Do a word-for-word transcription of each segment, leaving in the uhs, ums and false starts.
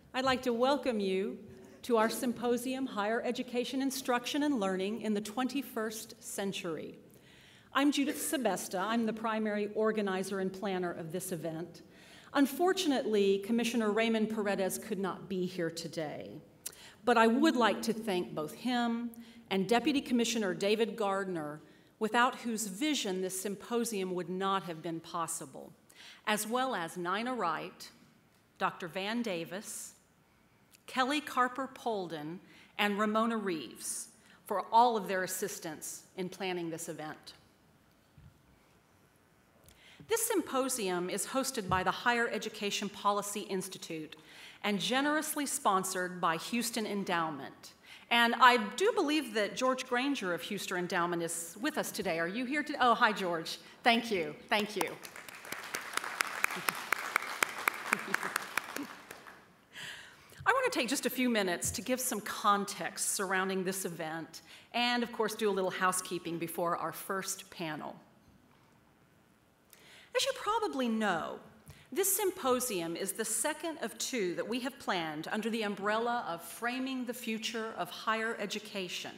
I'd like to welcome you to our Symposium, Higher Education, Instruction, and Learning in the twenty-first Century. I'm Judith Sebesta. I'm the primary organizer and planner of this event. Unfortunately, Commissioner Raymond Paredes could not be here today, but I would like to thank both him and Deputy Commissioner David Gardner, without whose vision this symposium would not have been possible, as well as Nina Wright, Doctor Van Davis, Kelly Carper-Polden, and Ramona Reeves for all of their assistance in planning this event. This symposium is hosted by the Higher Education Policy Institute and generously sponsored by Houston Endowment. And I do believe that George Granger of Houston Endowment is with us today. Are you here today? Oh, hi, George. Thank you. Thank you. I want to take just a few minutes to give some context surrounding this event and, of course, do a little housekeeping before our first panel. As you probably know, this symposium is the second of two that we have planned under the umbrella of Framing the Future of Higher Education.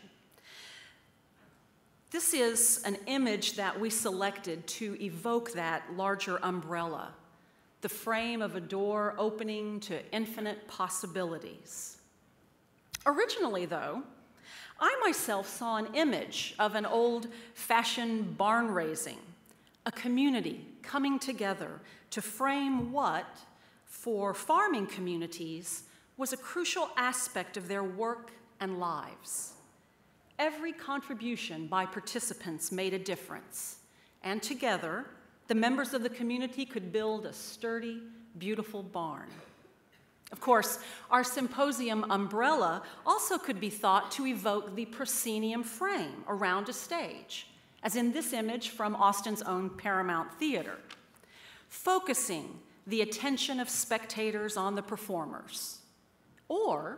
This is an image that we selected to evoke that larger umbrella, the frame of a door opening to infinite possibilities. Originally, though, I myself saw an image of an old-fashioned barn raising, a community coming together to frame what, for farming communities, was a crucial aspect of their work and lives. Every contribution by participants made a difference, and together, the members of the community could build a sturdy, beautiful barn. Of course, our symposium umbrella also could be thought to evoke the proscenium frame around a stage, as in this image from Austin's own Paramount Theater, focusing the attention of spectators on the performers, or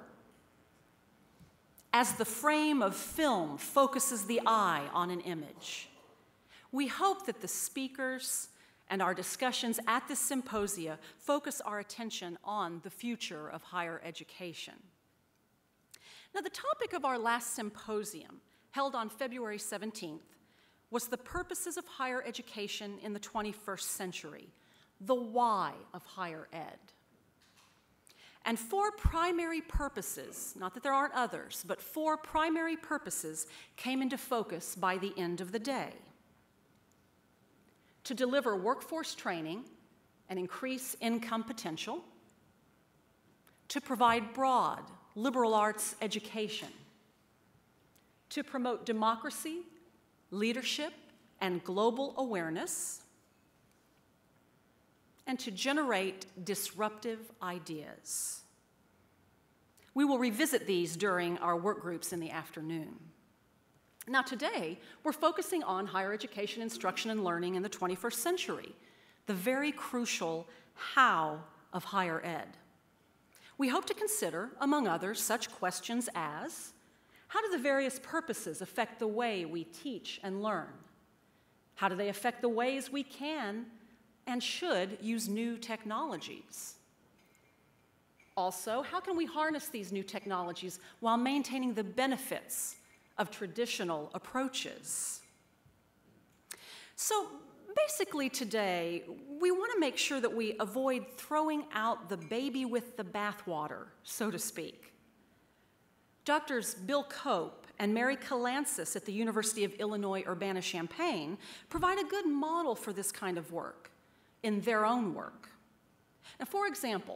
as the frame of film focuses the eye on an image. We hope that the speakers and our discussions at this symposia focus our attention on the future of higher education. Now, the topic of our last symposium, held on February seventeenth, was the purposes of higher education in the twenty-first century, the why of higher ed. And four primary purposes, not that there aren't others, but four primary purposes came into focus by the end of the day. To deliver workforce training and increase income potential, to provide broad liberal arts education, to promote democracy, leadership, and global awareness, and to generate disruptive ideas. We will revisit these during our work groups in the afternoon. Now today, we're focusing on higher education, instruction, and learning in the twenty-first century, the very crucial how of higher ed. We hope to consider, among others, such questions as, how do the various purposes affect the way we teach and learn? How do they affect the ways we can and should use new technologies? Also, how can we harness these new technologies while maintaining the benefits of traditional approaches? So basically today, we want to make sure that we avoid throwing out the baby with the bathwater, so to speak. Doctors Bill Cope and Mary Kalantzis at the University of Illinois Urbana-Champaign provide a good model for this kind of work in their own work. Now, for example,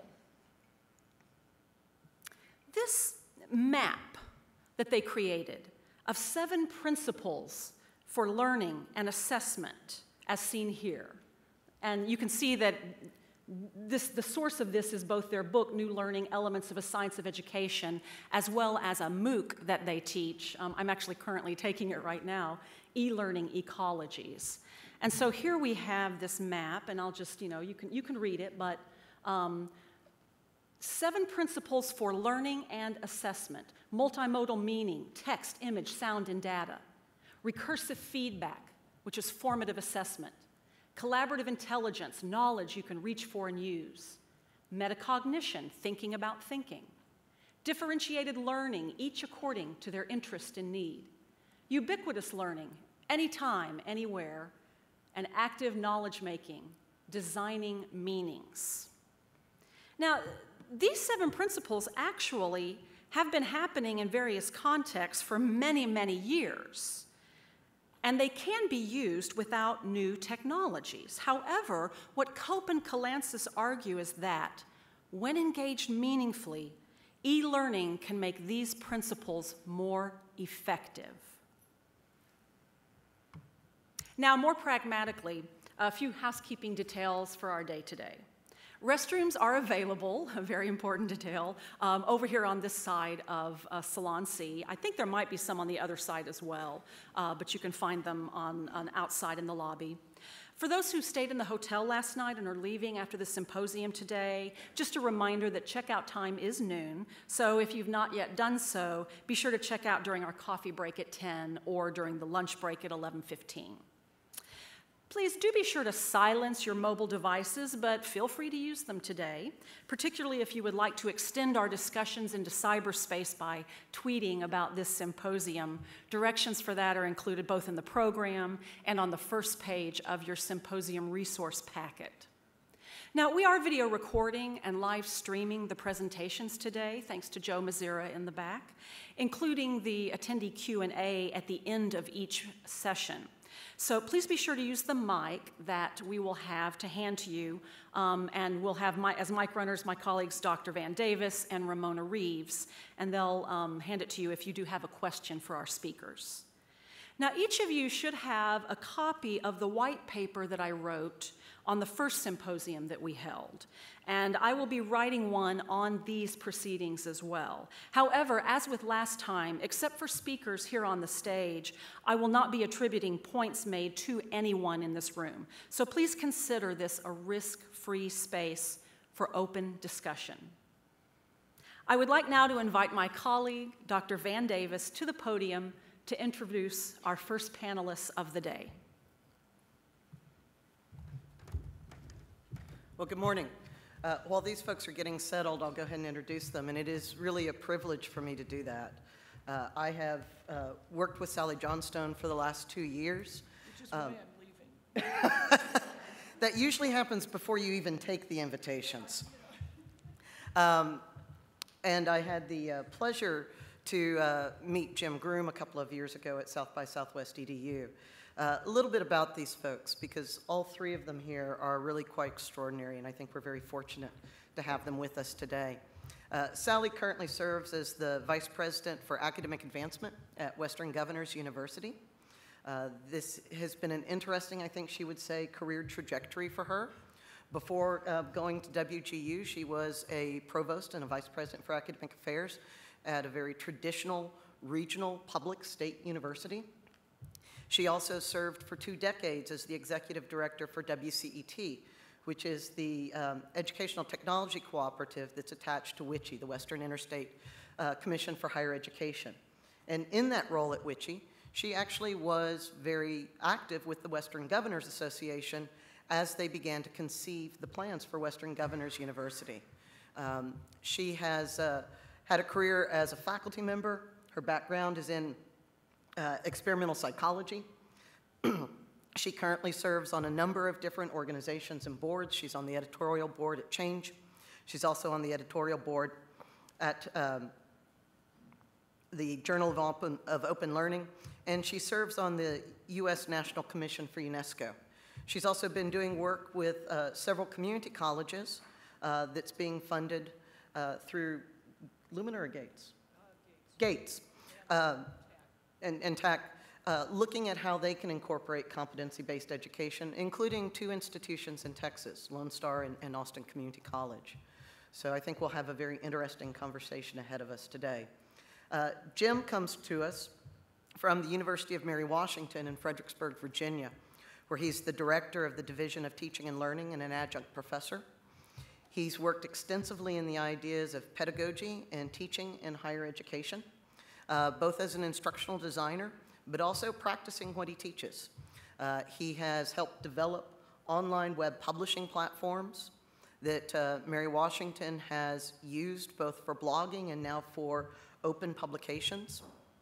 this map that they created of seven principles for learning and assessment, as seen here. And you can see that this, the source of this is both their book, New Learning Elements of a Science of Education, as well as a MOOC that they teach. Um, I'm actually currently taking it right now, E-Learning Ecologies. And so here we have this map, and I'll just, you know, you can, you can read it, but um, seven principles for learning and assessment: multimodal meaning, text, image, sound, and data; recursive feedback, which is formative assessment; collaborative intelligence, knowledge you can reach for and use; metacognition, thinking about thinking, differentiated learning, each according to their interest and need, ubiquitous learning, anytime, anywhere, and active knowledge making, designing meanings. Now, these seven principles actually have been happening in various contexts for many, many years, and they can be used without new technologies. However, what Cope and Kalantzis argue is that when engaged meaningfully, e-learning can make these principles more effective. Now, more pragmatically, a few housekeeping details for our day today. Restrooms are available, a very important detail, um, over here on this side of uh, Salon C. I think there might be some on the other side as well, uh, but you can find them on, on outside in the lobby. For those who stayed in the hotel last night and are leaving after the symposium today, just a reminder that checkout time is noon, so if you've not yet done so, be sure to check out during our coffee break at ten or during the lunch break at eleven fifteen. Please do be sure to silence your mobile devices, but feel free to use them today, particularly if you would like to extend our discussions into cyberspace by tweeting about this symposium. Directions for that are included both in the program and on the first page of your symposium resource packet. Now, we are video recording and live streaming the presentations today, thanks to Joe Mazzira in the back, including the attendee Q and A at the end of each session. So please be sure to use the mic that we will have to hand to you, um, and we'll have, my, as mic runners, my colleagues Doctor Van Davis and Ramona Reeves, and they'll um, hand it to you if you do have a question for our speakers. Now, each of you should have a copy of the white paper that I wrote on the first symposium that we held, and I will be writing one on these proceedings as well. However, as with last time, except for speakers here on the stage, I will not be attributing points made to anyone in this room. So please consider this a risk-free space for open discussion. I would like now to invite my colleague, Doctor Van Davis, to the podium to introduce our first panelists of the day. Well, good morning. Uh, while these folks are getting settled, I'll go ahead and introduce them, and it is really a privilege for me to do that. Uh, I have uh, worked with Sally Johnstone for the last two years. Which is um, why I'm leaving. That usually happens before you even take the invitations. Um, and I had the uh, pleasure to uh, meet Jim Groom a couple of years ago at South by Southwest E D U. Uh, a little bit about these folks, because all three of them here are really quite extraordinary, and I think we're very fortunate to have them with us today. Uh, Sally currently serves as the Vice President for Academic Advancement at Western Governors University. Uh, this has been an interesting, I think she would say, career trajectory for her. Before uh, going to W G U, she was a Provost and a Vice President for Academic Affairs at a very traditional regional public state university. She also served for two decades as the Executive Director for W C E T, which is the um, Educational Technology Cooperative that's attached to W I C H E, the Western Interstate uh, Commission for Higher Education. And in that role at W I C H E, she actually was very active with the Western Governors Association as they began to conceive the plans for Western Governors University. Um, she has uh, had a career as a faculty member. Her background is in uh, experimental psychology. She currently serves on a number of different organizations and boards. She's on the editorial board at Change. She's also on the editorial board at um, the Journal of Open, of Open Learning, and she serves on the U S National Commission for UNESCO. She's also been doing work with uh, several community colleges uh, that's being funded uh, through Luminary Gates. Uh, Gates. Gates. Uh, and, and T A C, uh, looking at how they can incorporate competency-based education, including two institutions in Texas, Lone Star and, and Austin Community College. So I think we'll have a very interesting conversation ahead of us today. Uh, Jim comes to us from the University of Mary Washington in Fredericksburg, Virginia, where he's the director of the Division of Teaching and Learning and an adjunct professor. He's worked extensively in the ideas of pedagogy and teaching in higher education, uh, both as an instructional designer, but also practicing what he teaches. Uh, he has helped develop online web publishing platforms that uh, Mary Washington has used both for blogging and now for open publications.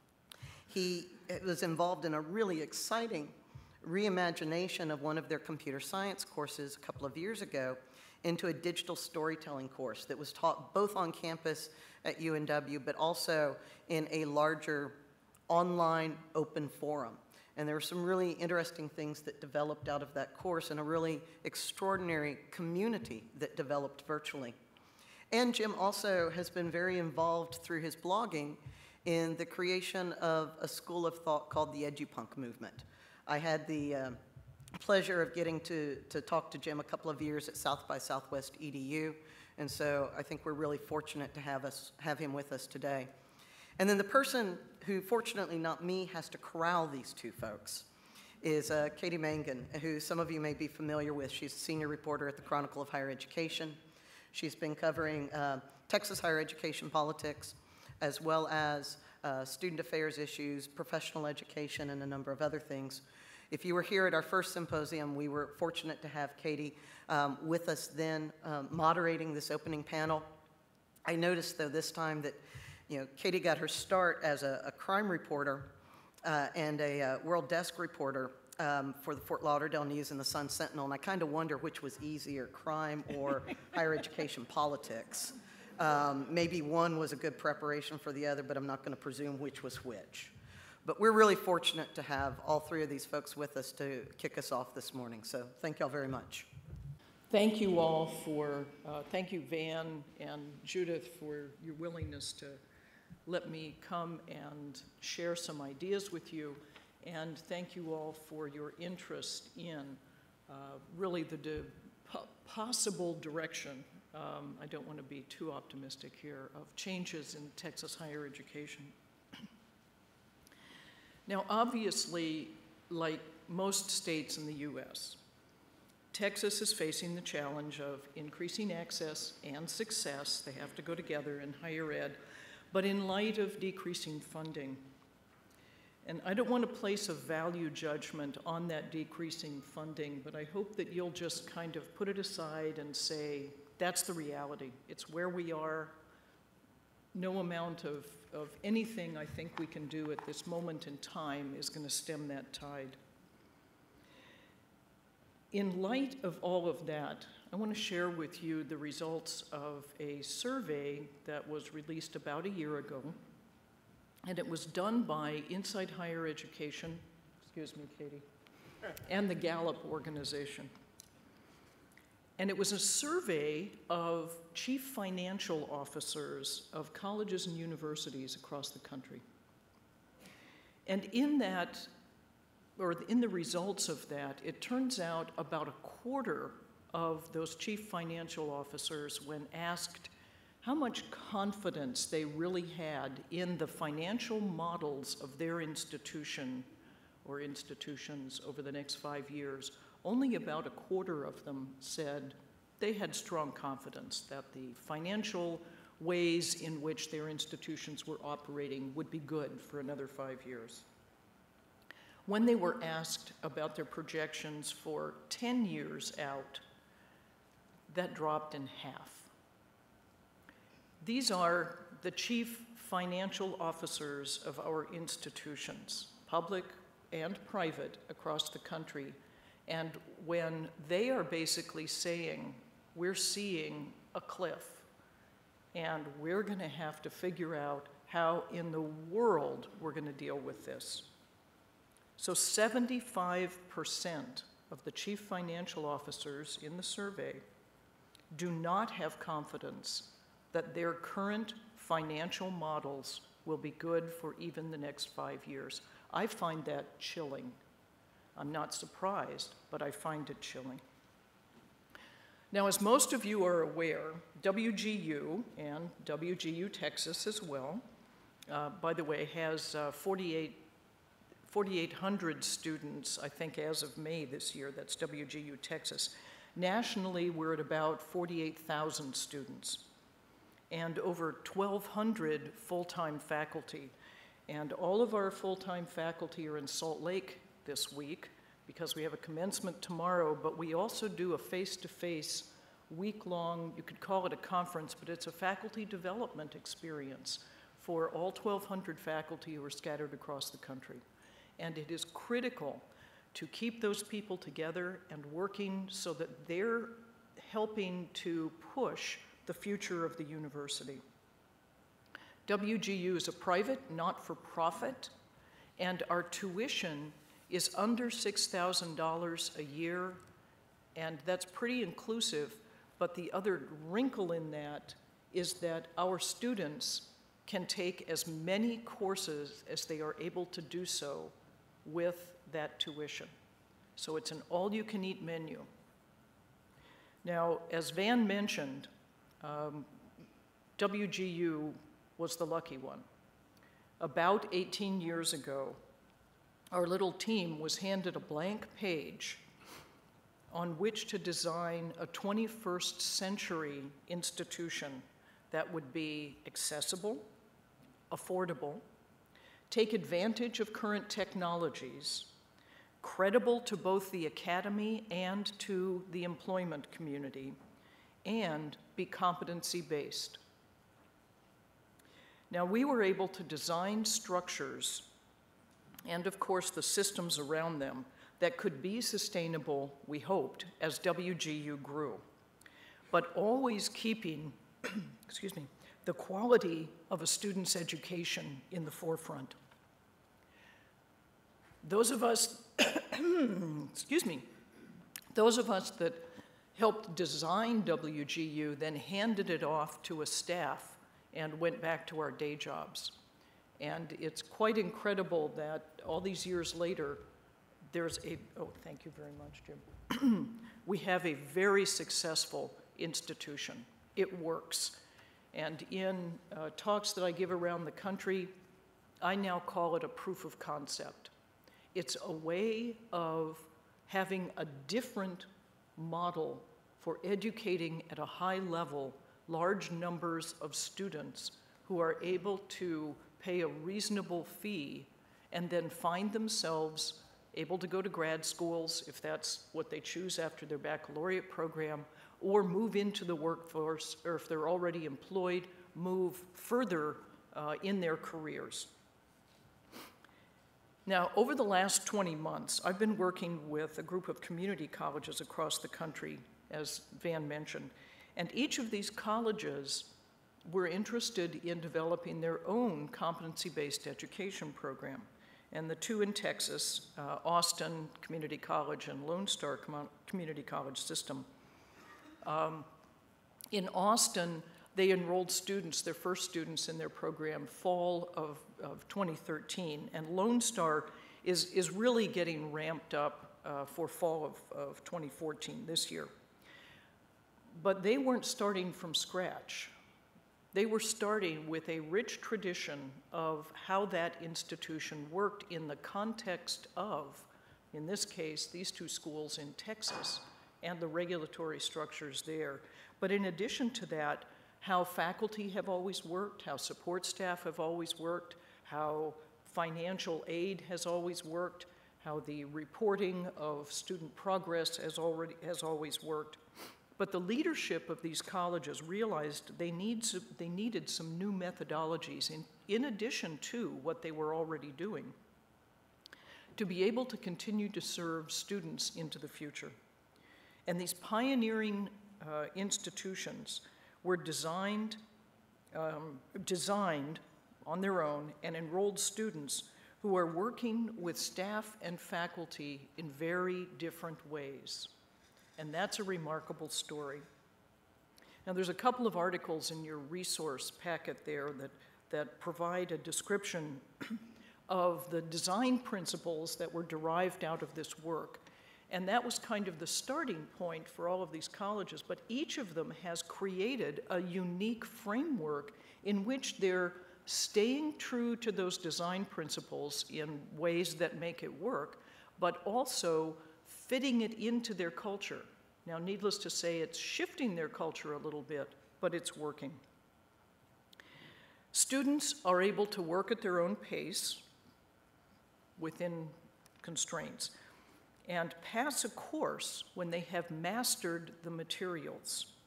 He was involved in a really exciting reimagination of one of their computer science courses a couple of years ago into a digital storytelling course that was taught both on campus at U N W, but also in a larger online open forum. And there were some really interesting things that developed out of that course and a really extraordinary community that developed virtually. And Jim also has been very involved through his blogging in the creation of a school of thought called the EduPunk movement. I had the uh, pleasure of getting to, to talk to Jim a couple of years at South by Southwest E D U, and so I think we're really fortunate to have, us, have him with us today. And then the person who, fortunately not me, has to corral these two folks is uh, Katie Mangan, who some of you may be familiar with. She's a senior reporter at the Chronicle of Higher Education. She's been covering uh, Texas higher education politics, as well as uh, student affairs issues, professional education, and a number of other things. If you were here at our first symposium, we were fortunate to have Katie um, with us then, um, moderating this opening panel. I noticed, though, this time that you know, Katie got her start as a, a crime reporter uh, and a uh, world desk reporter um, for the Fort Lauderdale News and the Sun Sentinel, and I kind of wonder which was easier, crime or higher education politics. Um, maybe one was a good preparation for the other, but I'm not going to presume which was which. But we're really fortunate to have all three of these folks with us to kick us off this morning, so thank y'all very much. Thank you all for, uh, thank you, Van and Judith, for your willingness to let me come and share some ideas with you. And thank you all for your interest in uh, really the di po possible direction, um, I don't want to be too optimistic here, of changes in Texas higher education. Now, obviously, like most states in the U S, Texas is facing the challenge of increasing access and success. They have to go together in higher ed, but in light of decreasing funding. And I don't want to place a value judgment on that decreasing funding, but I hope that you'll just kind of put it aside and say, that's the reality. It's where we are. No amount of, of anything I think we can do at this moment in time is going to stem that tide. In light of all of that, I want to share with you the results of a survey that was released about a year ago, and it was done by Inside Higher Education, excuse me, Katie, and the Gallup organization. And it was a survey of chief financial officers of colleges and universities across the country. And in that, or in the results of that, it turns out about a quarter of those chief financial officers, when asked how much confidence they really had in the financial models of their institution or institutions over the next five years, only about a quarter of them said they had strong confidence that the financial ways in which their institutions were operating would be good for another five years. When they were asked about their projections for ten years out, that dropped in half. These are the chief financial officers of our institutions, public and private, across the country. And when they are basically saying, we're seeing a cliff, and we're going to have to figure out how in the world we're going to deal with this. So seventy-five percent of the chief financial officers in the survey do not have confidence that their current financial models will be good for even the next five years. I find that chilling. I'm not surprised, but I find it chilling. Now, as most of you are aware, W G U and W G U Texas as well, uh, by the way, has uh, forty-eight forty-eight hundred students, I think, as of May this year. That's W G U Texas. Nationally, we're at about forty-eight thousand students and over twelve hundred full-time faculty. And all of our full-time faculty are in Salt Lake this week because we have a commencement tomorrow, but we also do a face-to-face week-long, you could call it a conference, but it's a faculty development experience for all twelve hundred faculty who are scattered across the country. And it is critical to keep those people together and working so that they're helping to push the future of the university. W G U is a private, not-for-profit, and our tuition is under six thousand dollars a year, and that's pretty inclusive, but the other wrinkle in that is that our students can take as many courses as they are able to do so with that tuition. So it's an all-you-can-eat menu. Now, as Van mentioned, um, W G U was the lucky one. About eighteen years ago, our little team was handed a blank page on which to design a twenty-first century institution that would be accessible, affordable, take advantage of current technologies, credible to both the academy and to the employment community, and be competency-based. Now, we were able to design structures and, of course, the systems around them that could be sustainable, we hoped, as W G U grew, but always keeping, excuse me, the quality of a student's education in the forefront. Those of us, excuse me, those of us that helped design W G U then handed it off to a staff and went back to our day jobs. And it's quite incredible that all these years later, there's a, oh, thank you very much, Jim. We have a very successful institution. It works. And in uh, talks that I give around the country, I now call it a proof of concept. It's a way of having a different model for educating at a high level large numbers of students who are able to pay a reasonable fee and then find themselves able to go to grad schools, if that's what they choose after their baccalaureate program, or move into the workforce, or if they're already employed, move further uh, in their careers. Now, over the last twenty months, I've been working with a group of community colleges across the country, as Van mentioned, and each of these colleges were interested in developing their own competency-based education program. And the two in Texas, uh, Austin Community College and Lone Star Com- Community College System. Um, in Austin, they enrolled students, their first students in their program, fall of, of twenty thirteen, and Lone Star is, is really getting ramped up uh, for fall of, of twenty fourteen, this year. But they weren't starting from scratch. They were starting with a rich tradition of how that institution worked in the context of, in this case, these two schools in Texas and the regulatory structures there. But in addition to that, how faculty have always worked, how support staff have always worked, how financial aid has always worked, how the reporting of student progress has, already, has always worked. But the leadership of these colleges realized they, need, they needed some new methodologies in, in addition to what they were already doing to be able to continue to serve students into the future. And these pioneering uh, institutions were designed, um, designed on their own and enrolled students who are working with staff and faculty in very different ways. And that's a remarkable story. Now, there's a couple of articles in your resource packet there that, that provide a description of the design principles that were derived out of this work. And that was kind of the starting point for all of these colleges, but each of them has created a unique framework in which they're staying true to those design principles in ways that make it work, but also fitting it into their culture. Now, needless to say, it's shifting their culture a little bit, but it's working. Students are able to work at their own pace within constraints and pass a course when they have mastered the materials.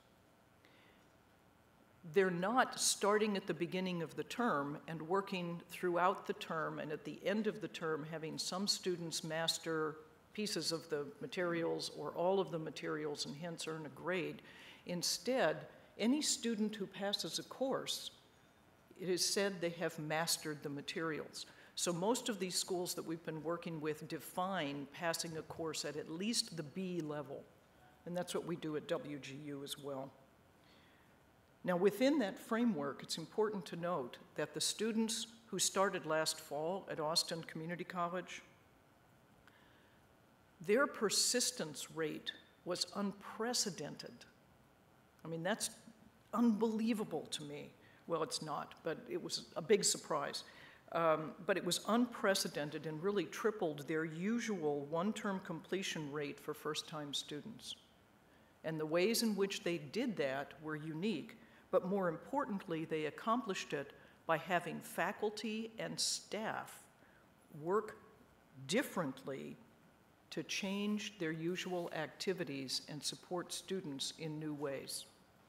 they're not starting at the beginning of the term and working throughout the term, and at the end of the term having some students master pieces of the materials or all of the materials and hence earn a grade. Instead, any student who passes a course, it is said they have mastered the materials. So most of these schools that we've been working with define passing a course at at least the B level, and that's what we do at W G U as well. Now, within that framework, it's important to note that the students who started last fall at Austin Community College, their persistence rate was unprecedented. I mean, that's unbelievable to me. Well, it's not, but it was a big surprise. Um, but it was unprecedented and really tripled their usual one-term completion rate for first-time students. And the ways in which they did that were unique, but more importantly, they accomplished it by having faculty and staff work differently to change their usual activities and support students in new ways.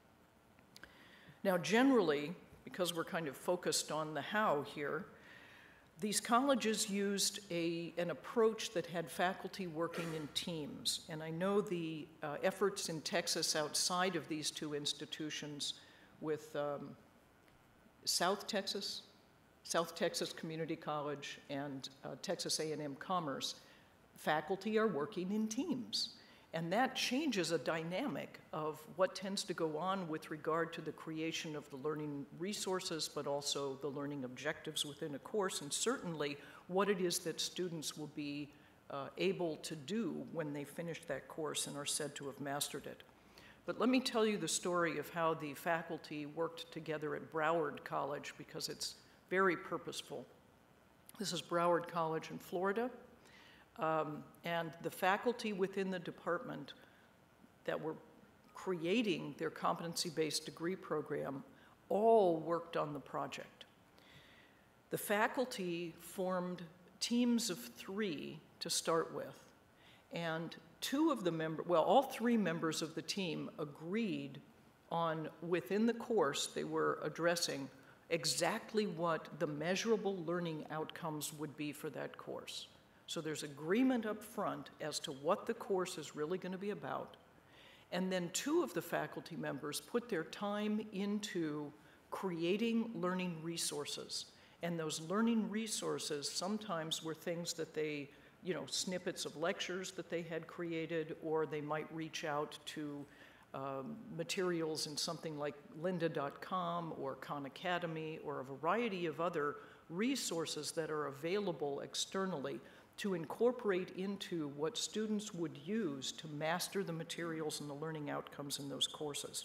Now, generally, because we're kind of focused on the how here, these colleges used a, an approach that had faculty working in teams. And I know the uh, efforts in Texas outside of these two institutions with um, South Texas, South Texas Community College and uh, Texas A and M Commerce, faculty are working in teams. And that changes a dynamic of what tends to go on with regard to the creation of the learning resources, but also the learning objectives within a course, and certainly what it is that students will be uh, able to do when they finish that course and are said to have mastered it. But let me tell you the story of how the faculty worked together at Broward College, because it's very purposeful. This is Broward College in Florida. Um, and the faculty within the department that were creating their competency-based degree program all worked on the project. The faculty formed teams of three to start with, and two of the members, well, all three members of the team agreed on, within the course they were addressing, exactly what the measurable learning outcomes would be for that course. So there's agreement up front as to what the course is really going to be about. And then two of the faculty members put their time into creating learning resources. And those learning resources sometimes were things that they, you know, snippets of lectures that they had created, or they might reach out to um, materials in something like lynda dot com or Khan Academy or a variety of other resources that are available externally to incorporate into what students would use to master the materials and the learning outcomes in those courses.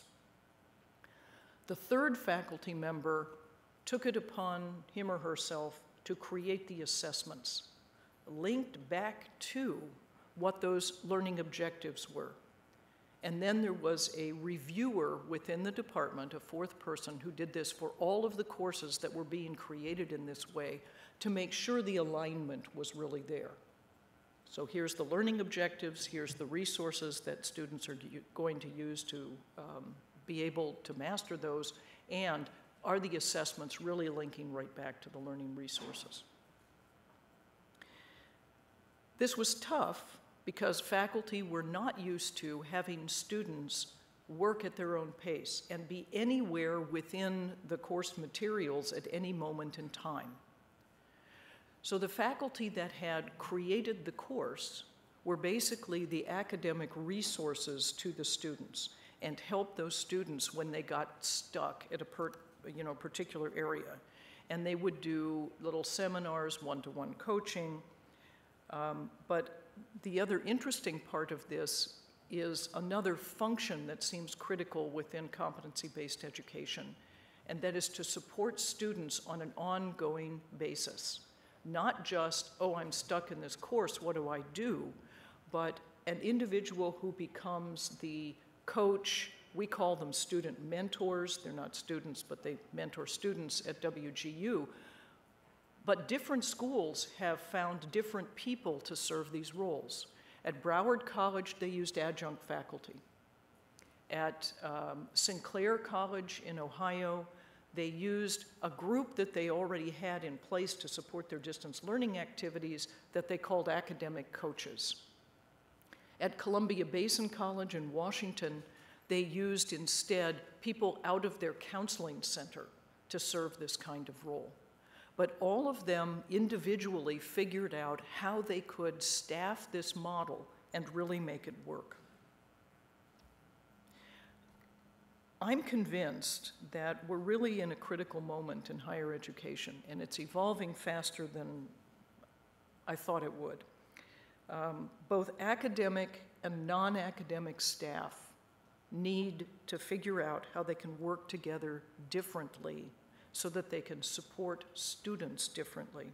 The third faculty member took it upon him or herself to create the assessments, linked back to what those learning objectives were. And then there was a reviewer within the department, a fourth person, who did this for all of the courses that were being created in this way, to make sure the alignment was really there. So here's the learning objectives, here's the resources that students are going to use to um, be able to master those, and are the assessments really linking right back to the learning resources? This was tough because faculty were not used to having students work at their own pace and be anywhere within the course materials at any moment in time. So the faculty that had created the course were basically the academic resources to the students and helped those students when they got stuck at a per, you know, particular area. And they would do little seminars, one-to-one coaching. Um, but the other interesting part of this is another function that seems critical within competency-based education, and that is to support students on an ongoing basis. Not just, oh, I'm stuck in this course, what do I do? But an individual who becomes the coach, we call them student mentors, they're not students, but they mentor students at W G U. But different schools have found different people to serve these roles. At Broward College, they used adjunct faculty. at um, Sinclair College in Ohio, they used a group that they already had in place to support their distance learning activities that they called academic coaches. At Columbia Basin College in Washington, they used instead people out of their counseling center to serve this kind of role. But all of them individually figured out how they could staff this model and really make it work. I'm convinced that we're really in a critical moment in higher education, and it's evolving faster than I thought it would. Um, both academic and non-academic staff need to figure out how they can work together differently so that they can support students differently.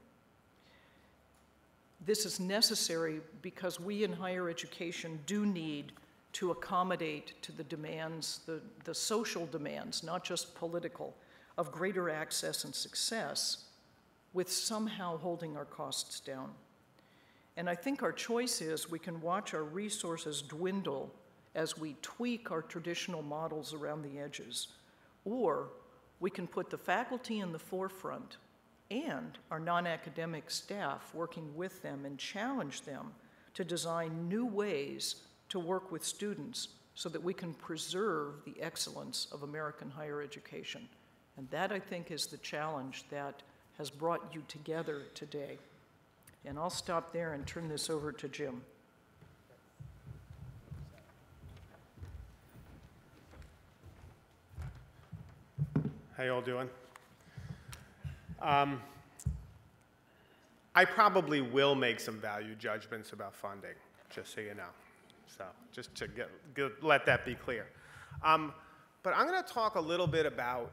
This is necessary because we in higher education do need to accommodate to the demands, the, the social demands, not just political, of greater access and success, with somehow holding our costs down. And I think our choice is we can watch our resources dwindle as we tweak our traditional models around the edges, or we can put the faculty in the forefront and our non-academic staff working with them and challenge them to design new ways to work with students so that we can preserve the excellence of American higher education. And that, I think, is the challenge that has brought you together today. And I'll stop there and turn this over to Jim. How you all doing? Um, I probably will make some value judgments about funding, just so you know. So just to get, get, let that be clear. Um, but I'm going to talk a little bit about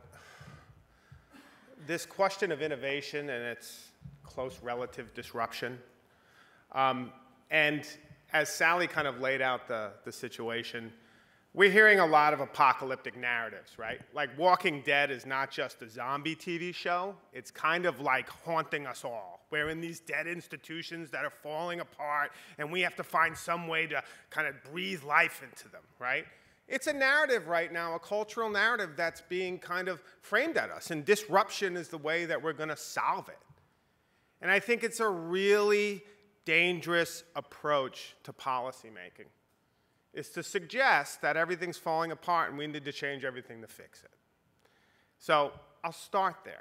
this question of innovation and its close relative disruption. Um, and as Sally kind of laid out the, the situation, we're hearing a lot of apocalyptic narratives, right? Like Walking Dead is not just a zombie T V show. It's kind of like haunting us all. We're in these dead institutions that are falling apart, and we have to find some way to kind of breathe life into them, right? It's a narrative right now, a cultural narrative that's being kind of framed at us, and disruption is the way that we're going to solve it. And I think it's a really dangerous approach to policymaking. Is to suggest that everything's falling apart and we need to change everything to fix it. So I'll start there.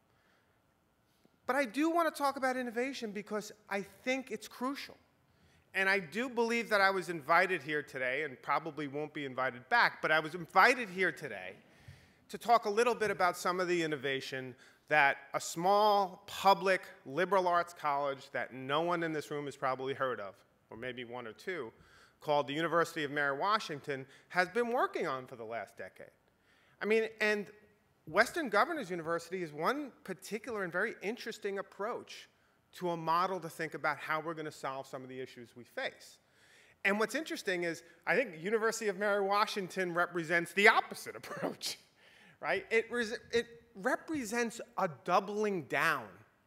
But I do want to talk about innovation because I think it's crucial. And I do believe that I was invited here today, and probably won't be invited back, but I was invited here today to talk a little bit about some of the innovation that a small public liberal arts college that no one in this room has probably heard of, or maybe one or two, called the University of Mary Washington, has been working on for the last decade. I mean, and Western Governors University is one particular and very interesting approach to a model to think about how we're going to solve some of the issues we face. And what's interesting is, I think University of Mary Washington represents the opposite approach, right? It, it represents a doubling down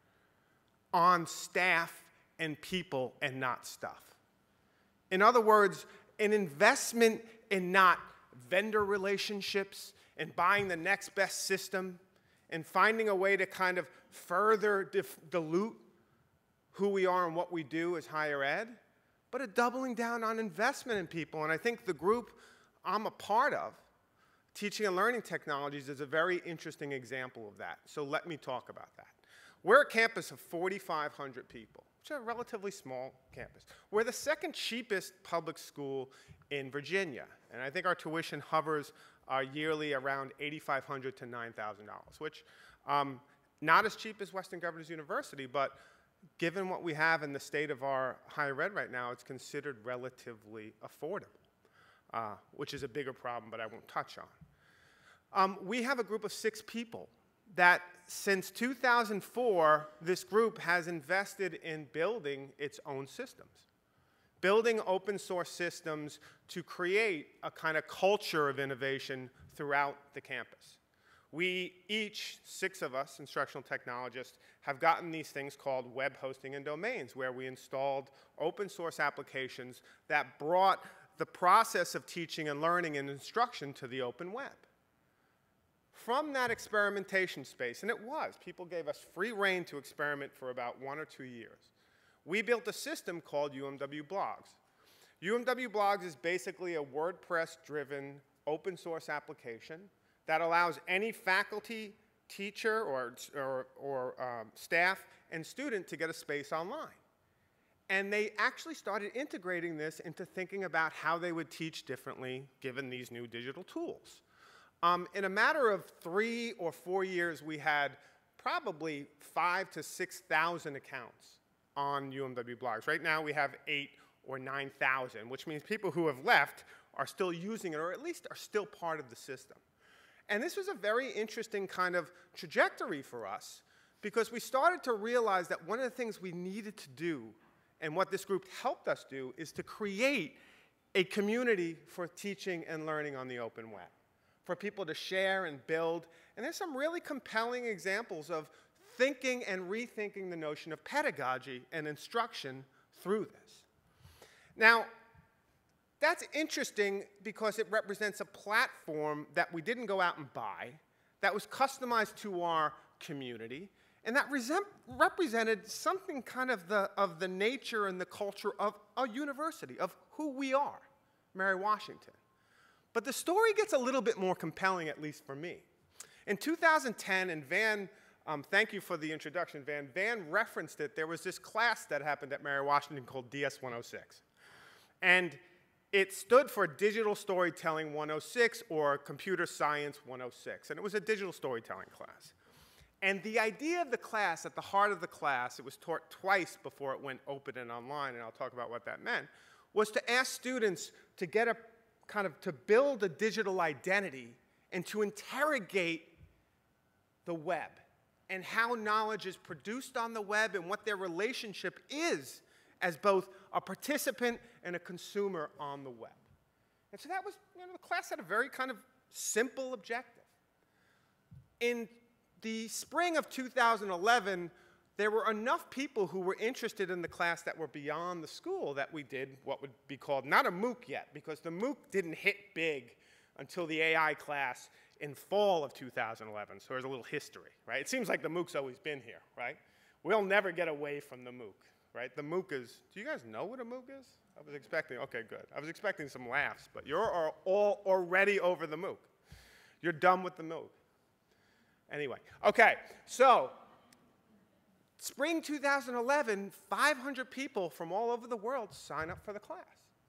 on staff and people and not stuff. In other words, an investment in not vendor relationships and buying the next best system and finding a way to kind of further dilute who we are and what we do as higher ed, but a doubling down on investment in people. And I think the group I'm a part of, Teaching and Learning Technologies, is a very interesting example of that. So let me talk about that. We're a campus of forty-five hundred people. Which is a relatively small campus. We're the second cheapest public school in Virginia, and I think our tuition hovers uh, yearly around eighty-five hundred dollars to nine thousand dollars, which um, not as cheap as Western Governors University, but given what we have in the state of our higher ed right now, it's considered relatively affordable, uh, which is a bigger problem, but I won't touch on. Um, we have a group of six people that since two thousand four, this group has invested in building its own systems, building open source systems to create a kind of culture of innovation throughout the campus. We each, six of us, instructional technologists, have gotten these things called web hosting and domains, where we installed open source applications that brought the process of teaching and learning and instruction to the open web. From that experimentation space, and it was, people gave us free rein to experiment for about one or two years, we built a system called U M W Blogs. U M W Blogs is basically a WordPress-driven open source application that allows any faculty, teacher, or, or, or um, staff and student to get a space online. And they actually started integrating this into thinking about how they would teach differently given these new digital tools. Um, in a matter of three or four years, we had probably five to six thousand accounts on U M W Blogs. Right now, we have eight or nine thousand, which means people who have left are still using it, or at least are still part of the system. And this was a very interesting kind of trajectory for us, because we started to realize that one of the things we needed to do, and what this group helped us do, is to create a community for teaching and learning on the open web, for people to share and build. And there's some really compelling examples of thinking and rethinking the notion of pedagogy and instruction through this. Now, that's interesting because it represents a platform that we didn't go out and buy, that was customized to our community, and that represented something kind of the, of the nature and the culture of a university, of who we are, Mary Washington. But the story gets a little bit more compelling, at least for me. In two thousand ten, and Van, um, thank you for the introduction, Van. Van referenced it. There was this class that happened at Mary Washington called D S one oh six. And it stood for Digital Storytelling one oh six or Computer Science one oh six. And it was a digital storytelling class. And the idea of the class, at the heart of the class, it was taught twice before it went open and online, and I'll talk about what that meant, was to ask students to get a kind of, to build a digital identity and to interrogate the web and how knowledge is produced on the web and what their relationship is as both a participant and a consumer on the web. And so that was, you know, the class had a very kind of simple objective. In the spring of two thousand eleven, there were enough people who were interested in the class that were beyond the school that we did what would be called, not a MOOC yet, because the MOOC didn't hit big until the A I class in fall of two thousand eleven, so there's a little history, right? It seems like the MOOC's always been here, right? We'll never get away from the MOOC, right? The MOOC is, do you guys know what a MOOC is? I was expecting, okay, good. I was expecting some laughs, but you're all already over the MOOC. You're done with the MOOC. Anyway, okay, so spring two thousand eleven, five hundred people from all over the world sign up for the class.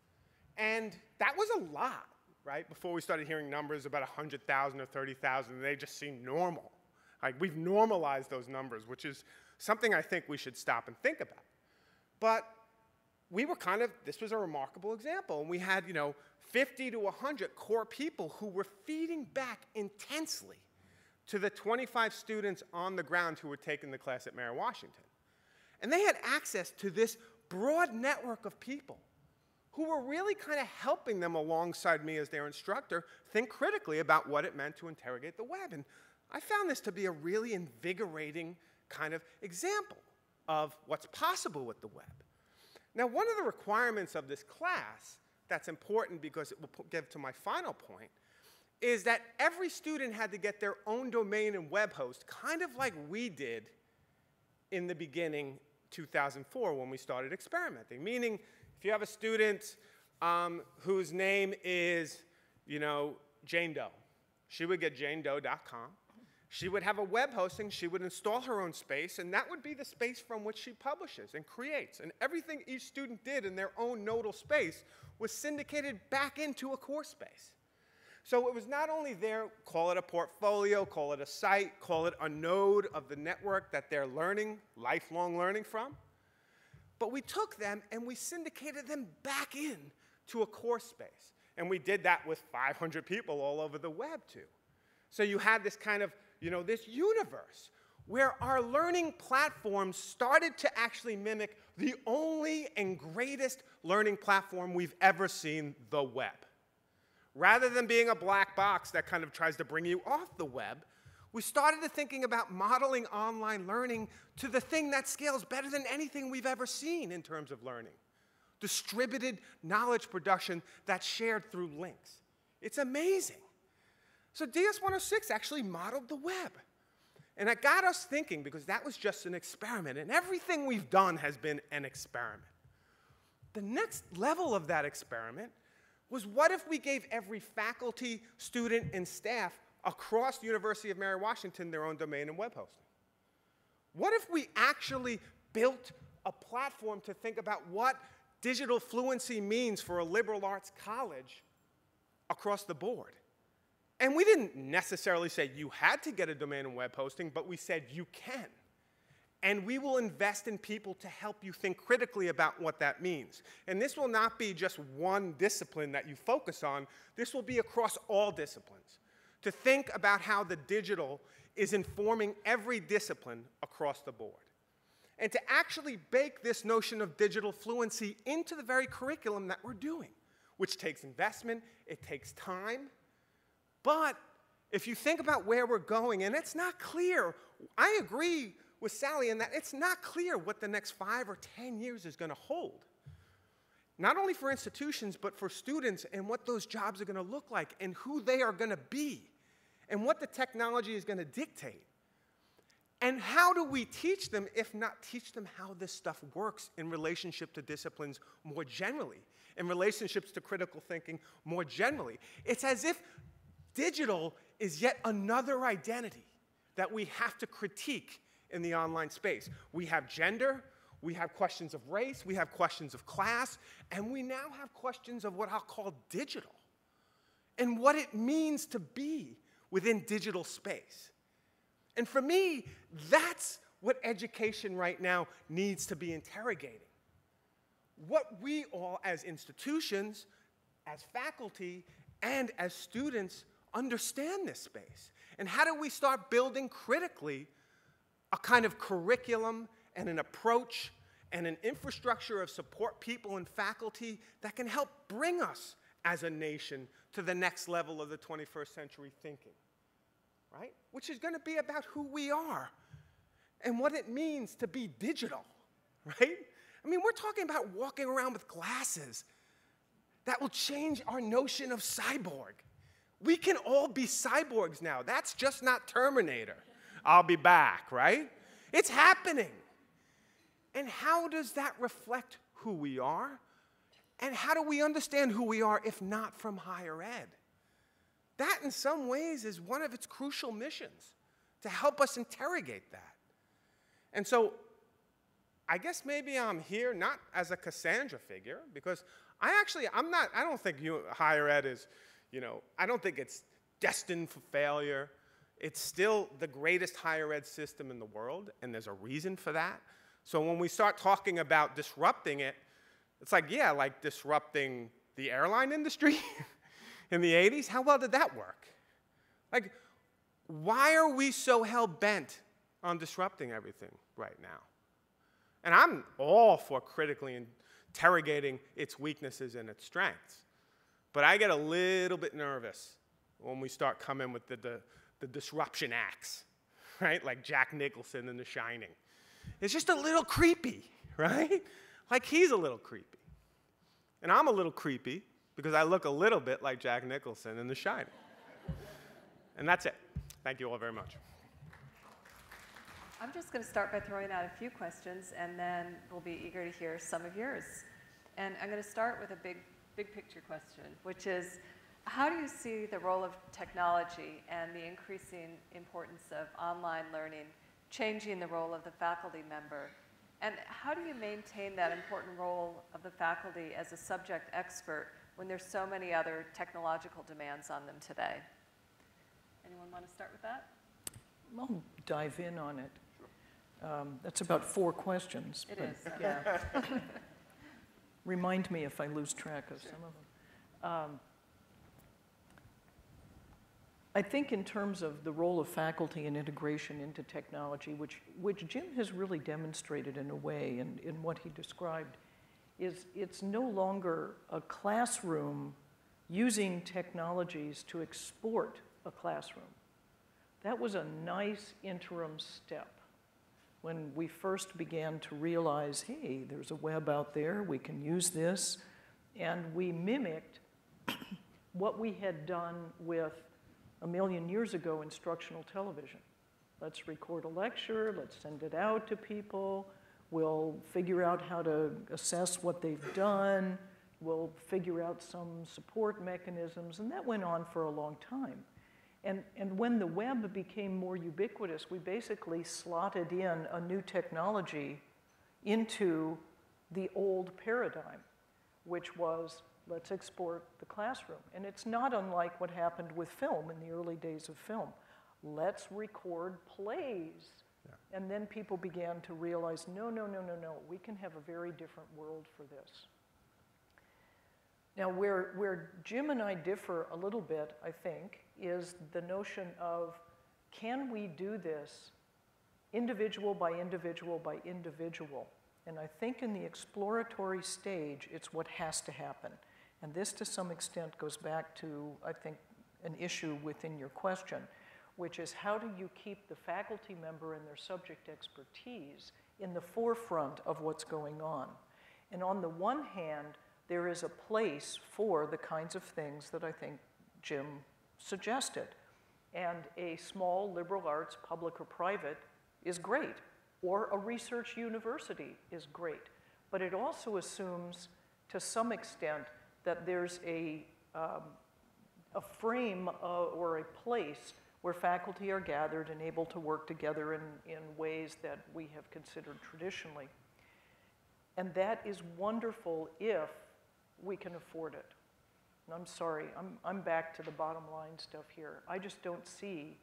And that was a lot, right? Before we started hearing numbers about one hundred thousand or thirty thousand, they just seemed normal. Like, we've normalized those numbers, which is something I think we should stop and think about. But we were kind of, this was a remarkable example, and we had, you know, fifty to one hundred core people who were feeding back intensely to the twenty-five students on the ground who were taking the class at Mary Washington. And they had access to this broad network of people who were really kind of helping them alongside me as their instructor think critically about what it meant to interrogate the web. And I found this to be a really invigorating kind of example of what's possible with the web. Now, one of the requirements of this class that's important because it will get to my final point is that every student had to get their own domain and web host, kind of like we did in the beginning, two thousand four, when we started experimenting. Meaning, if you have a student um, whose name is, you know, Jane Doe, she would get jane doe dot com. She would have a web hosting, she would install her own space, and that would be the space from which she publishes and creates. And everything each student did in their own nodal space was syndicated back into a course space. So it was not only their, call it a portfolio, call it a site, call it a node of the network that they're learning, lifelong learning from, but we took them and we syndicated them back in to a course space. And we did that with five hundred people all over the web too. So you had this kind of, you know, this universe where our learning platforms started to actually mimic the only and greatest learning platform we've ever seen, the web. Rather than being a black box that kind of tries to bring you off the web, we started to thinking about modeling online learning to the thing that scales better than anything we've ever seen in terms of learning, distributed knowledge production that's shared through links. It's amazing. So D S one oh six actually modeled the web. And it got us thinking, because that was just an experiment, and everything we've done has been an experiment. The next level of that experiment was, what if we gave every faculty, student, and staff across the University of Mary Washington their own domain and web hosting? What if we actually built a platform to think about what digital fluency means for a liberal arts college across the board? And we didn't necessarily say you had to get a domain and web hosting, but we said you can. And we will invest in people to help you think critically about what that means. And this will not be just one discipline that you focus on. This will be across all disciplines, to think about how the digital is informing every discipline across the board. And to actually bake this notion of digital fluency into the very curriculum that we're doing, which takes investment, it takes time. But if you think about where we're going, and it's not clear, I agree with Sally in that it's not clear what the next five or ten years is going to hold. Not only for institutions, but for students, and what those jobs are going to look like, and who they are going to be, and what the technology is going to dictate. And how do we teach them, if not teach them how this stuff works in relationship to disciplines more generally, in relationships to critical thinking more generally? It's as if digital is yet another identity that we have to critique in the online space. We have gender, we have questions of race, we have questions of class, and we now have questions of what I'll call digital, and what it means to be within digital space. And for me, that's what education right now needs to be interrogating. What we all as institutions, as faculty, and as students understand this space. And how do we start building critically a kind of curriculum and an approach and an infrastructure of support people and faculty that can help bring us as a nation to the next level of the twenty-first century thinking, right? Which is going to be about who we are and what it means to be digital, right? I mean, we're talking about walking around with glasses that will change our notion of cyborg. We can all be cyborgs now. That's just not Terminator. I'll be back, right? It's happening. And how does that reflect who we are? And how do we understand who we are if not from higher ed? That, in some ways, is one of its crucial missions, to help us interrogate that. And so I guess maybe I'm here not as a Cassandra figure, because I actually, I'm not, I don't think you, higher ed is, you know, I don't think it's destined for failure. It's still the greatest higher ed system in the world, and there's a reason for that. So when we start talking about disrupting it, it's like, yeah, like disrupting the airline industry in the eighties. How well did that work? Like, why are we so hell-bent on disrupting everything right now? And I'm all for critically interrogating its weaknesses and its strengths. But I get a little bit nervous when we start coming with the, the, the disruption acts, right? Like Jack Nicholson in The Shining. It's just a little creepy, right? Like he's a little creepy. And I'm a little creepy because I look a little bit like Jack Nicholson in The Shining. And that's it. Thank you all very much. I'm just going to start by throwing out a few questions, and then we'll be eager to hear some of yours. And I'm going to start with a big, big picture question, which is, how do you see the role of technology and the increasing importance of online learning changing the role of the faculty member? And how do you maintain that important role of the faculty as a subject expert when there's so many other technological demands on them today? Anyone want to start with that? I'll dive in on it. Um, that's about four questions. It but, is. Yeah. Remind me if I lose track of sure. some of them. Um, I think in terms of the role of faculty and integration into technology, which, which Jim has really demonstrated in a way in, in what he described, is it's no longer a classroom using technologies to export a classroom. That was a nice interim step when we first began to realize, hey, there's a web out there, we can use this, and we mimicked what we had done with a million years ago instructional television. Let's record a lecture, let's send it out to people, we'll figure out how to assess what they've done, we'll figure out some support mechanisms, and that went on for a long time. And, and when the web became more ubiquitous, we basically slotted in a new technology into the old paradigm, which was, let's export the classroom. And it's not unlike what happened with film in the early days of film. Let's record plays. Yeah. And then people began to realize, no, no, no, no, no, we can have a very different world for this. Now, where, where Jim and I differ a little bit, I think, is the notion of, can we do this individual by individual by individual? And I think in the exploratory stage, it's what has to happen. And this, to some extent, goes back to, I think, an issue within your question, which is how do you keep the faculty member and their subject expertise in the forefront of what's going on? And on the one hand, there is a place for the kinds of things that I think Jim suggested. And a small liberal arts, public or private, is great. Or a research university is great. But it also assumes, to some extent, that there's a, um, a frame uh, or a place where faculty are gathered and able to work together in, in ways that we have considered traditionally. And that is wonderful if we can afford it. And I'm sorry, I'm, I'm back to the bottom line stuff here. I just don't see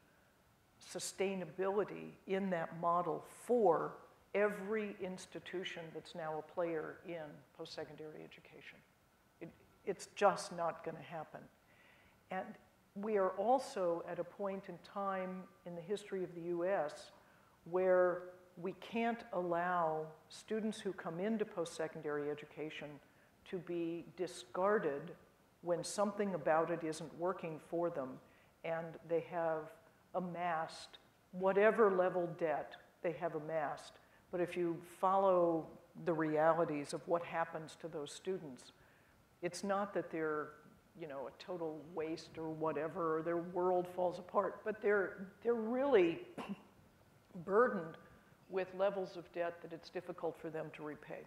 sustainability in that model for every institution that's now a player in post-secondary education. It, it's just not going to happen. And we are also at a point in time in the history of the U S where we can't allow students who come into post-secondary education to be discarded when something about it isn't working for them and they have amassed whatever level debt they have amassed. But if you follow the realities of what happens to those students, it's not that they're, you know, a total waste or whatever, or their world falls apart, but they're, they're really burdened with levels of debt that it's difficult for them to repay.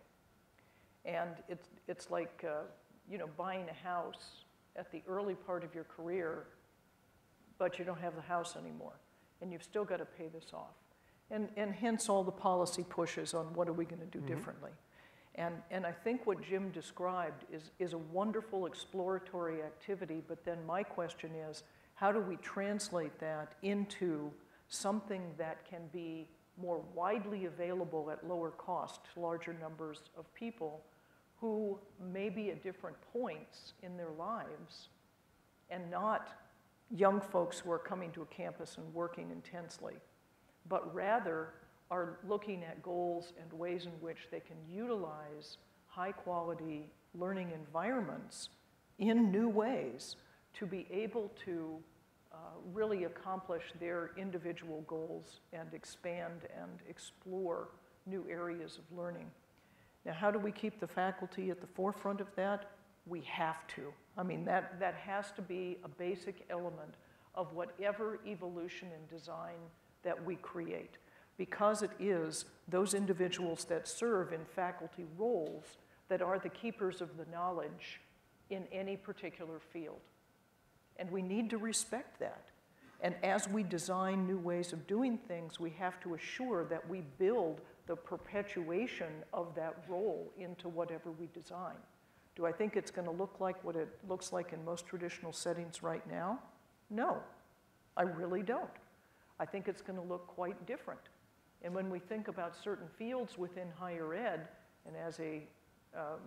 And it's, it's like, uh, you know, buying a house at the early part of your career, but you don't have the house anymore, and you've still got to pay this off. And, and hence all the policy pushes on what are we going to do mm-hmm. differently. And, and I think what Jim described is, is a wonderful exploratory activity, but then my question is, how do we translate that into something that can be more widely available at lower cost to larger numbers of people who may be at different points in their lives, and not young folks who are coming to a campus and working intensely, but rather are looking at goals and ways in which they can utilize high-quality learning environments in new ways to be able to uh, really accomplish their individual goals and expand and explore new areas of learning. Now, how do we keep the faculty at the forefront of that? We have to. I mean, that, that has to be a basic element of whatever evolution and design that we create, because it is those individuals that serve in faculty roles that are the keepers of the knowledge in any particular field. And we need to respect that. And as we design new ways of doing things, we have to assure that we build the perpetuation of that role into whatever we design. Do I think it's going to look like what it looks like in most traditional settings right now? No, I really don't. I think it's going to look quite different. And when we think about certain fields within higher ed, and as a, um,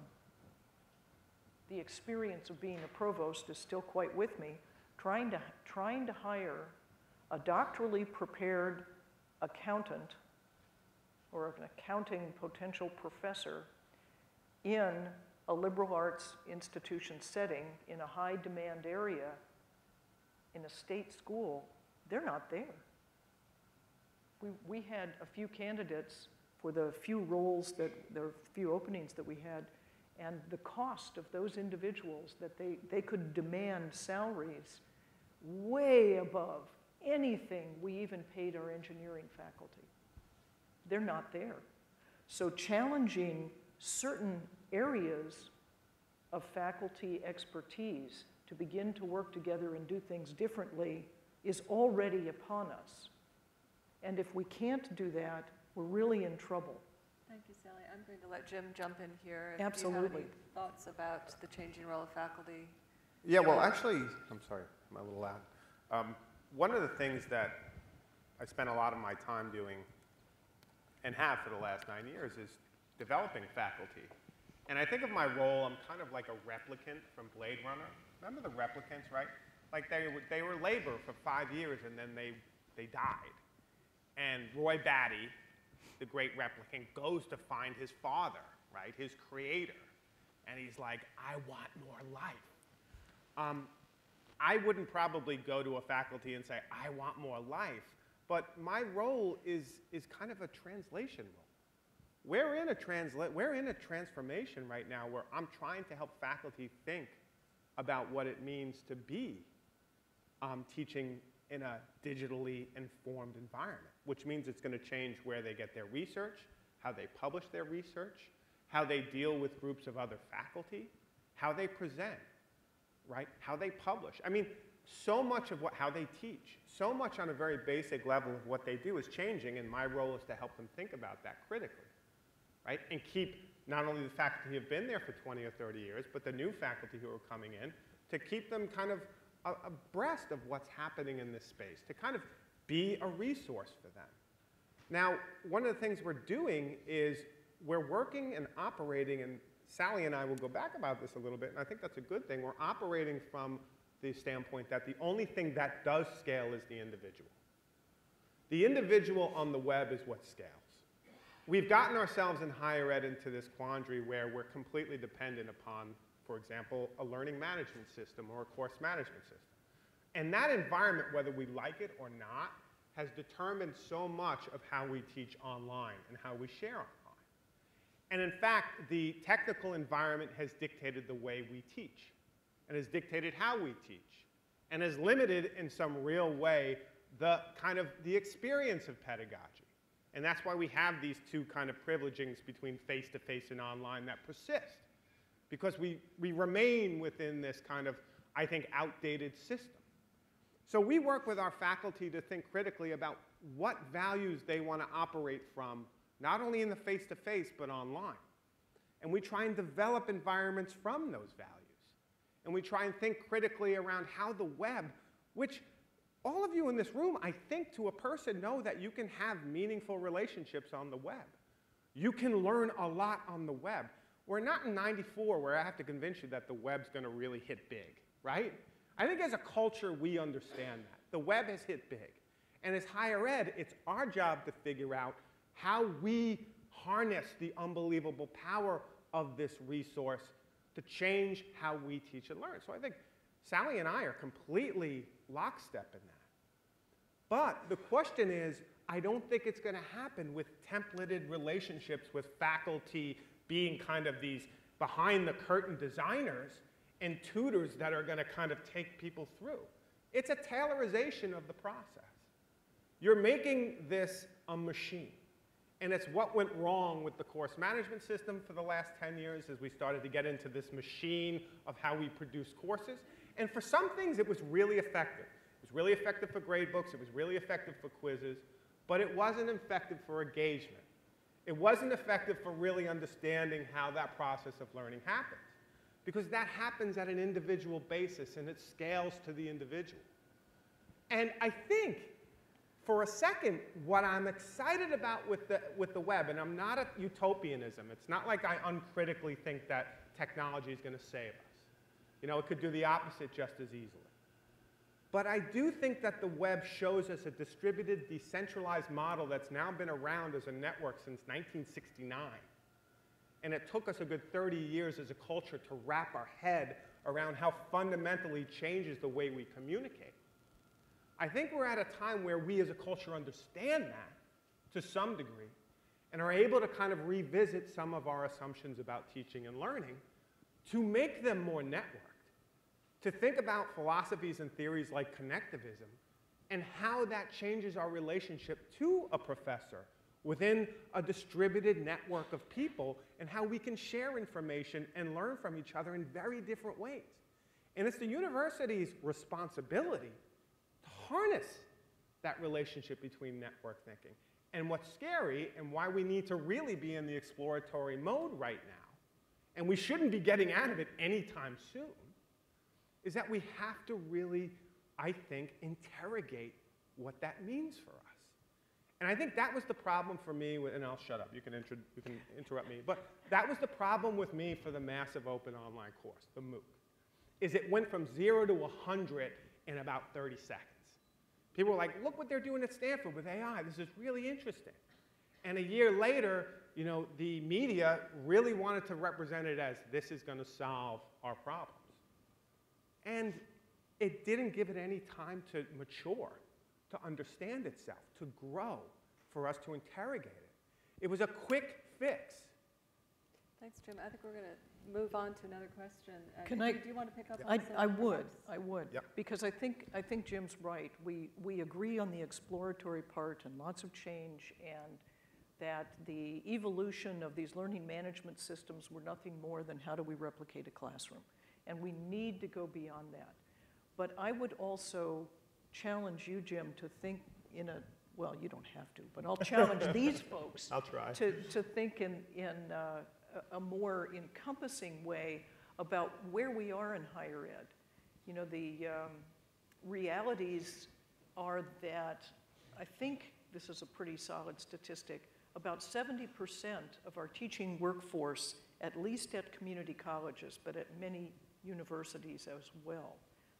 the experience of being a provost is still quite with me, trying to, trying to hire a doctorally prepared accountant or an accounting potential professor in a liberal arts institution setting in a high demand area in a state school, they're not there. we, we had a few candidates for the few roles that, the few openings that we had, and the cost of those individuals that they, they could demand salaries way above anything we even paid our engineering faculty. They're not there. So challenging certain areas of faculty expertise to begin to work together and do things differently is already upon us. And if we can't do that, we're really in trouble. Thank you, Sally. I'm going to let Jim jump in here. If Absolutely. you have any thoughts about the changing role of faculty? Yeah, well, actually, I'm sorry, I'm a little loud. Um, one of the things that I spent a lot of my time doing and have for the last nine years is developing faculty. And I think of my role, I'm kind of like a replicant from Blade Runner. Remember the replicants, right? Like they were, they were labor for five years and then they, they died. And Roy Batty, the great replicant, goes to find his father, right, his creator. And he's like, I want more life. Um, I wouldn't probably go to a faculty and say, I want more life. But my role is, is kind of a translation role. We're in a, transla we're in a transformation right now where I'm trying to help faculty think about what it means to be um, teaching in a digitally informed environment, which means it's going to change where they get their research, how they publish their research, how they deal with groups of other faculty, how they present, right? How they publish. I mean, so much of what, how they teach, so much on a very basic level of what they do is changing, and my role is to help them think about that critically, right? And keep not only the faculty who have been there for twenty or thirty years, but the new faculty who are coming in, to keep them kind of abreast of what's happening in this space, to kind of be a resource for them. Now, one of the things we're doing is we're working and operating, and Sally and I will go back about this a little bit, and I think that's a good thing. We're operating from the standpoint that the only thing that does scale is the individual. The individual on the web is what scales. We've gotten ourselves in higher ed into this quandary where we're completely dependent upon, for example, a learning management system or a course management system. And that environment, whether we like it or not, has determined so much of how we teach online and how we share online. And in fact, the technical environment has dictated the way we teach, and has dictated how we teach, and has limited in some real way the kind of the experience of pedagogy. And that's why we have these two kind of privilegings between face-to-face and online that persist, because we, we remain within this kind of, I think, outdated system. So we work with our faculty to think critically about what values they want to operate from, not only in the face-to-face, but online. And we try and develop environments from those values. And we try and think critically around how the web, which all of you in this room, I think to a person, know that you can have meaningful relationships on the web. You can learn a lot on the web. We're not in ninety-four where I have to convince you that the web's going to really hit big, right? I think as a culture, we understand that. The web has hit big. And as higher ed, it's our job to figure out how we harness the unbelievable power of this resource to change how we teach and learn. So I think Sally and I are completely lockstep in that. But the question is, I don't think it's going to happen with templated relationships with faculty being kind of these behind-the-curtain designers and tutors that are going to kind of take people through. It's a tailorization of the process. You're making this a machine. And it's what went wrong with the course management system for the last ten years as we started to get into this machine of how we produce courses. And for some things, it was really effective. It was really effective for gradebooks. It was really effective for quizzes. But it wasn't effective for engagement. It wasn't effective for really understanding how that process of learning happens. Because that happens at an individual basis, and it scales to the individual. And I think, for a second, what I'm excited about with the, with the web, and I'm not a utopianism. It's not like I uncritically think that technology is going to save us. You know, it could do the opposite just as easily. But I do think that the web shows us a distributed, decentralized model that's now been around as a network since nineteen sixty-nine. And it took us a good thirty years as a culture to wrap our head around how fundamentally changes the way we communicate. I think we're at a time where we as a culture understand that, to some degree, and are able to kind of revisit some of our assumptions about teaching and learning to make them more networked, to think about philosophies and theories like connectivism and how that changes our relationship to a professor within a distributed network of people, and how we can share information and learn from each other in very different ways. And it's the university's responsibility to harness that relationship between network thinking. And what's scary, and why we need to really be in the exploratory mode right now, and we shouldn't be getting out of it anytime soon, is that we have to really, I think, interrogate what that means for us. And I think that was the problem for me, with, and I'll shut up, you can, inter you can interrupt me, but that was the problem with me for the Massive Open Online Course, the MOOC, is it went from zero to one hundred in about thirty seconds. People were like, look what they're doing at Stanford with A I, this is really interesting. And a year later, you know, the media really wanted to represent it as this is going to solve our problems. And it didn't give it any time to mature, to understand itself, to grow, for us to interrogate it. It was a quick fix. Thanks, Jim. I think we're going to move on to another question. Uh, Can do, I- do you want to pick up on I, some I of the would, remarks? I would. Yep. Because I think, I think Jim's right. We, we agree on the exploratory part and lots of change, and that the evolution of these learning management systems were nothing more than how do we replicate a classroom. And we need to go beyond that. But I would also challenge you, Jim, to think in a, well, you don't have to, but I'll challenge these folks I'll try. to, to think in, in uh, a a more encompassing way about where we are in higher ed. You know, the um, realities are that, I think this is a pretty solid statistic, about seventy percent of our teaching workforce, at least at community colleges, but at many universities as well,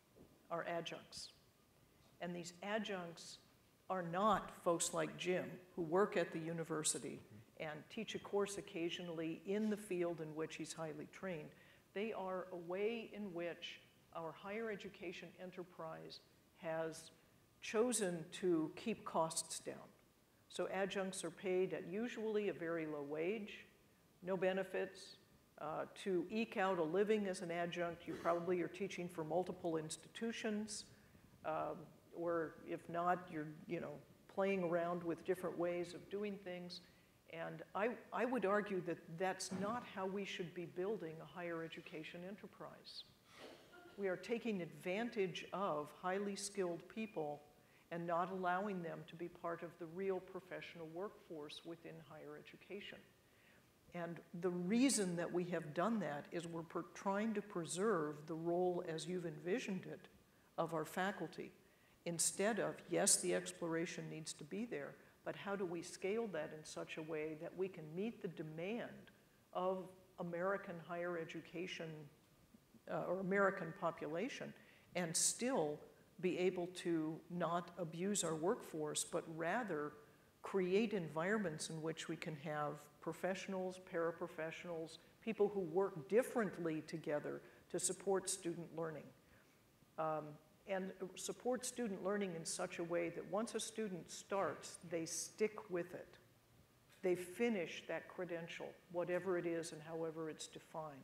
are adjuncts. And these adjuncts are not folks like Jim, who work at the university and teach a course occasionally in the field in which he's highly trained. They are a way in which our higher education enterprise has chosen to keep costs down. So adjuncts are paid at usually a very low wage, no benefits. Uh, to eke out a living as an adjunct, you probably are teaching for multiple institutions, um, or if not, you're you know, playing around with different ways of doing things. And I, I would argue that that's not how we should be building a higher education enterprise. We are taking advantage of highly skilled people and not allowing them to be part of the real professional workforce within higher education. And the reason that we have done that is we're per trying to preserve the role as you've envisioned it of our faculty. Instead of, yes, the exploration needs to be there, but how do we scale that in such a way that we can meet the demand of American higher education uh, or American population and still be able to not abuse our workforce, but rather create environments in which we can have professionals, paraprofessionals, people who work differently together to support student learning. Um, and support student learning in such a way that once a student starts, they stick with it. They finish that credential, whatever it is and however it's defined.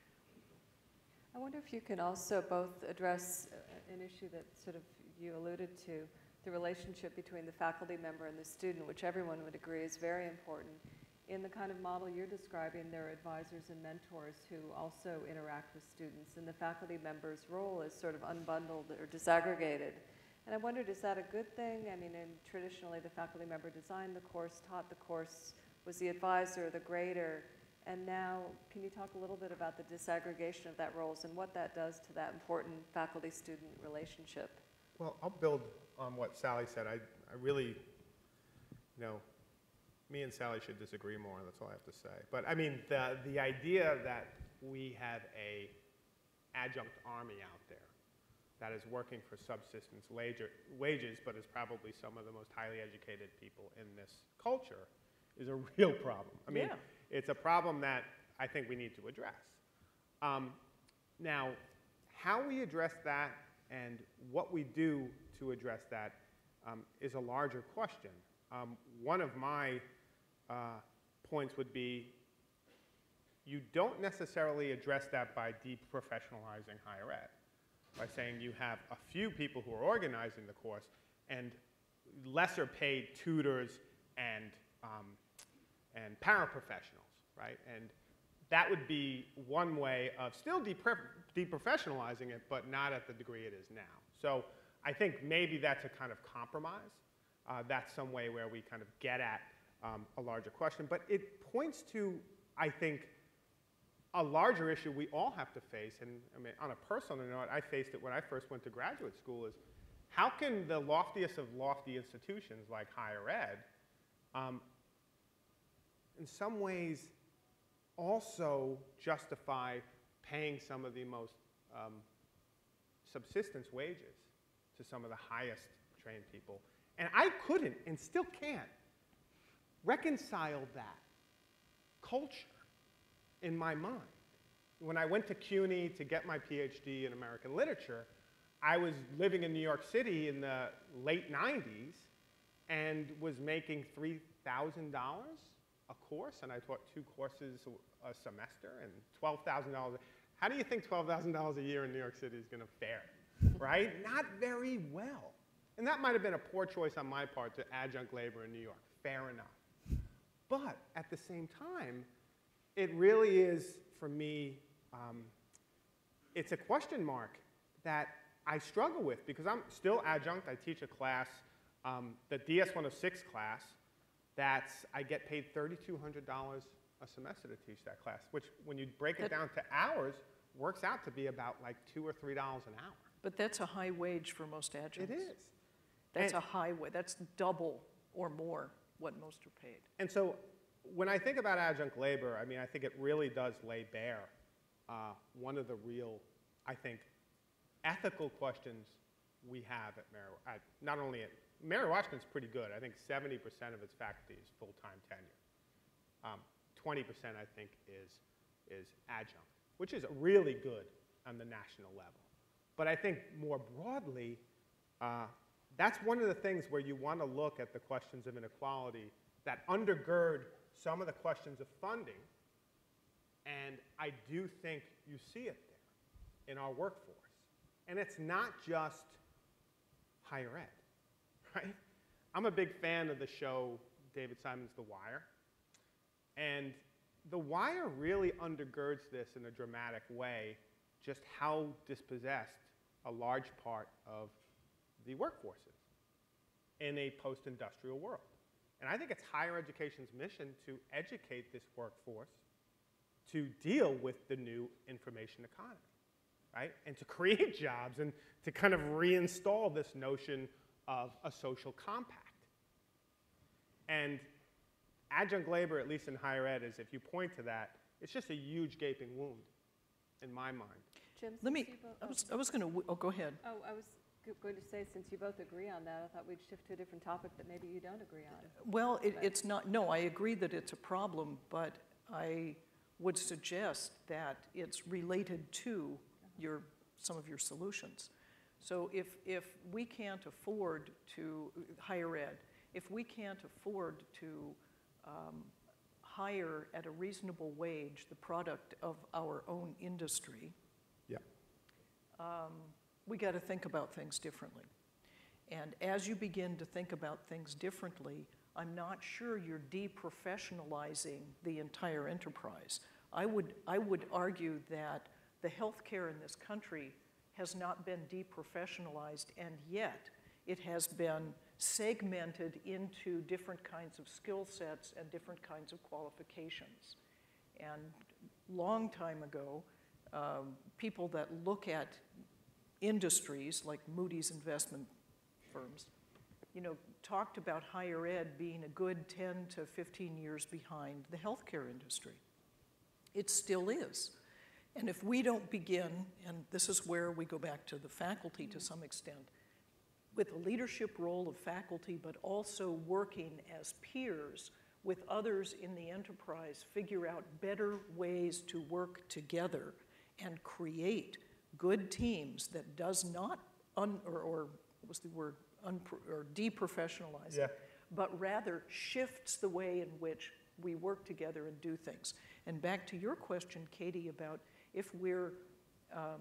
I wonder if you can also both address an issue that sort of you alluded to, the relationship between the faculty member and the student, which everyone would agree is very important. In the kind of model you're describing, there are advisors and mentors who also interact with students, and the faculty member's role is sort of unbundled or disaggregated. And I wondered, is that a good thing? I mean, in, traditionally, the faculty member designed the course, taught the course, was the advisor, the grader, and now, can you talk a little bit about the disaggregation of that roles and what that does to that important faculty-student relationship? Well, I'll build on what Sally said. I, I really, you know, me and Sally should disagree more, that's all I have to say. But I mean, the, the idea that we have a adjunct army out there that is working for subsistence wages, but is probably some of the most highly educated people in this culture, is a real problem. I mean, Yeah. it's a problem that I think we need to address. Um, now, how we address that and what we do to address that um, is a larger question. um, one of my uh, points would be you don't necessarily address that by deprofessionalizing higher ed, by saying you have a few people who are organizing the course and lesser paid tutors and, um, and paraprofessionals, right? And that would be one way of still deprofessionalizing it, but not at the degree it is now. So I think maybe that's a kind of compromise. Uh, that's some way where we kind of get at um, a larger question. But it points to, I think, a larger issue we all have to face. And I mean, on a personal note, I faced it when I first went to graduate school, is how can the loftiest of lofty institutions like higher ed, um, in some ways, also justify paying some of the most um, subsistence wages to some of the highest trained people. And I couldn't, and still can't, reconcile that culture in my mind. When I went to CUNY to get my PhD in American literature, I was living in New York City in the late nineties and was making three thousand dollars a course, and I taught two courses a semester, and twelve thousand dollars. How do you think twelve thousand dollars a year in New York City is going to fare, right? Not very well. And that might have been a poor choice on my part to adjunct labor in New York, fair enough. But at the same time, it really is, for me, um, it's a question mark that I struggle with, because I'm still adjunct. I teach a class, um, the D S one oh six class, that's, I get paid three thousand two hundred dollars a semester to teach that class, which when you break it down to hours, works out to be about like two or three dollars an hour. But that's a high wage for most adjuncts. It is. That's and, a high wage. That's double or more what most are paid. And so when I think about adjunct labor, I mean, I think it really does lay bare uh, one of the real, I think, ethical questions we have at Mary, at, not only at, Mary Washington's pretty good. I think seventy percent of its faculty is full-time tenure. Um, twenty percent, I think, is, is adjunct, which is really good on the national level. But I think more broadly, uh, that's one of the things where you want to look at the questions of inequality that undergird some of the questions of funding, and I do think you see it there in our workforce. And it's not just higher ed, right? I'm a big fan of the show David Simon's The Wire, and The Wire really undergirds this in a dramatic way, just how dispossessed a large part of the workforce is in a post-industrial world. And I think it's higher education's mission to educate this workforce to deal with the new information economy, right? And to create jobs and to kind of reinstall this notion of a social compact. And adjunct labor, at least in higher ed, is, if you point to that, it's just a huge gaping wound in my mind. Jim, Let me, both, I was, I was going to, oh, go ahead. Oh, I was going to say, since you both agree on that, I thought we'd shift to a different topic that maybe you don't agree on. Well, it, it's not, no, I agree that it's a problem, but I would suggest that it's related to your, some of your solutions. So if, if we can't afford to, higher ed, if we can't afford to um, hire at a reasonable wage the product of our own industry, yeah. um, we got to think about things differently. And as you begin to think about things differently, I'm not sure you're deprofessionalizing the entire enterprise. I would, I would argue that the healthcare in this country has not been deprofessionalized, and yet it has been segmented into different kinds of skill sets and different kinds of qualifications. And long time ago, um, people that look at industries like Moody's investment firms, you know, talked about higher ed being a good ten to fifteen years behind the healthcare industry. It still is. And if we don't begin, and this is where we go back to the faculty to some extent, with a leadership role of faculty, but also working as peers with others in the enterprise, figure out better ways to work together and create good teams that does not, un, or, or what was the word, un, or deprofessionalize yeah. it, but rather shifts the way in which we work together and do things. And back to your question, Katie, about if we're, um,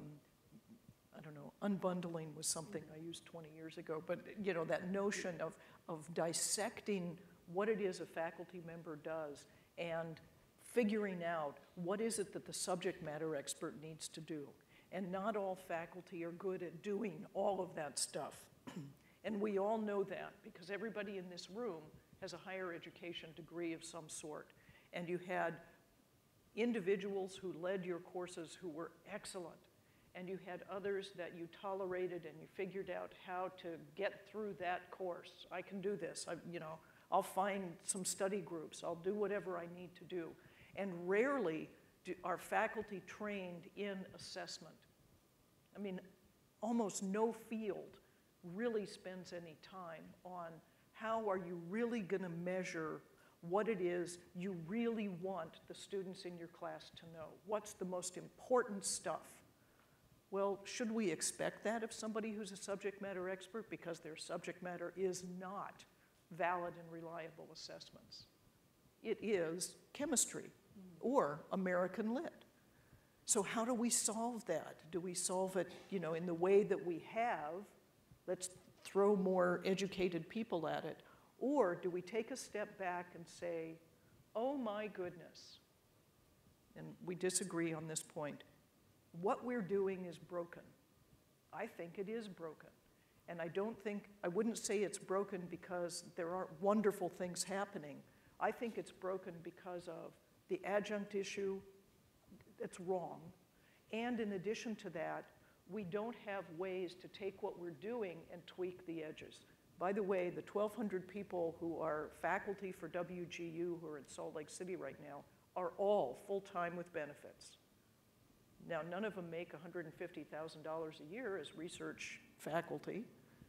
I don't know, unbundling was something I used twenty years ago, but you know, that notion of, of dissecting what it is a faculty member does and figuring out what is it that the subject matter expert needs to do. And not all faculty are good at doing all of that stuff. And we all know that because everybody in this room has a higher education degree of some sort. And you had individuals who led your courses who were excellent. And you had others that you tolerated and you figured out how to get through that course. I can do this, I, you know, I'll find some study groups, I'll do whatever I need to do. And rarely do, are faculty trained in assessment. I mean, almost no field really spends any time on how are you really gonna measure what it is you really want the students in your class to know. What's the most important stuff? Well, should we expect that of somebody who's a subject matter expert because their subject matter is not valid and reliable assessments? It is chemistry or American Lit. So how do we solve that? Do we solve it, you know, in the way that we have? Let's throw more educated people at it. Or do we take a step back and say, oh my goodness, and we disagree on this point, what we're doing is broken. I think it is broken. And I don't think, I wouldn't say it's broken because there aren't wonderful things happening. I think it's broken because of the adjunct issue, it's wrong. And in addition to that, we don't have ways to take what we're doing and tweak the edges. By the way, the twelve hundred people who are faculty for W G U who are in Salt Lake City right now are all full-time with benefits. Now, none of them make one hundred fifty thousand dollars a year as research faculty,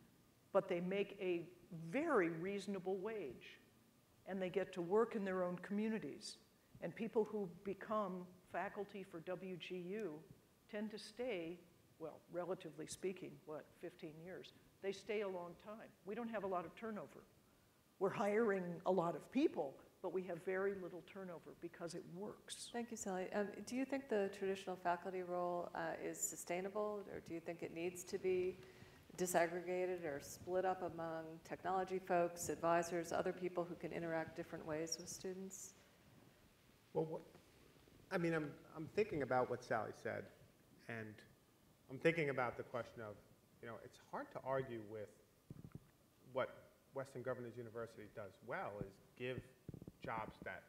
but they make a very reasonable wage, and they get to work in their own communities. And people who become faculty for W G U tend to stay, well, relatively speaking, what, fifteen years? They stay a long time. We don't have a lot of turnover. We're hiring a lot of people, but we have very little turnover because it works. Thank you, Sally. Um, do you think the traditional faculty role uh, is sustainable, or do you think it needs to be disaggregated or split up among technology folks, advisors, other people who can interact different ways with students? Well, what, I mean, I'm, I'm thinking about what Sally said, and I'm thinking about the question of, you know, it's hard to argue with what Western Governors University does well is give jobs that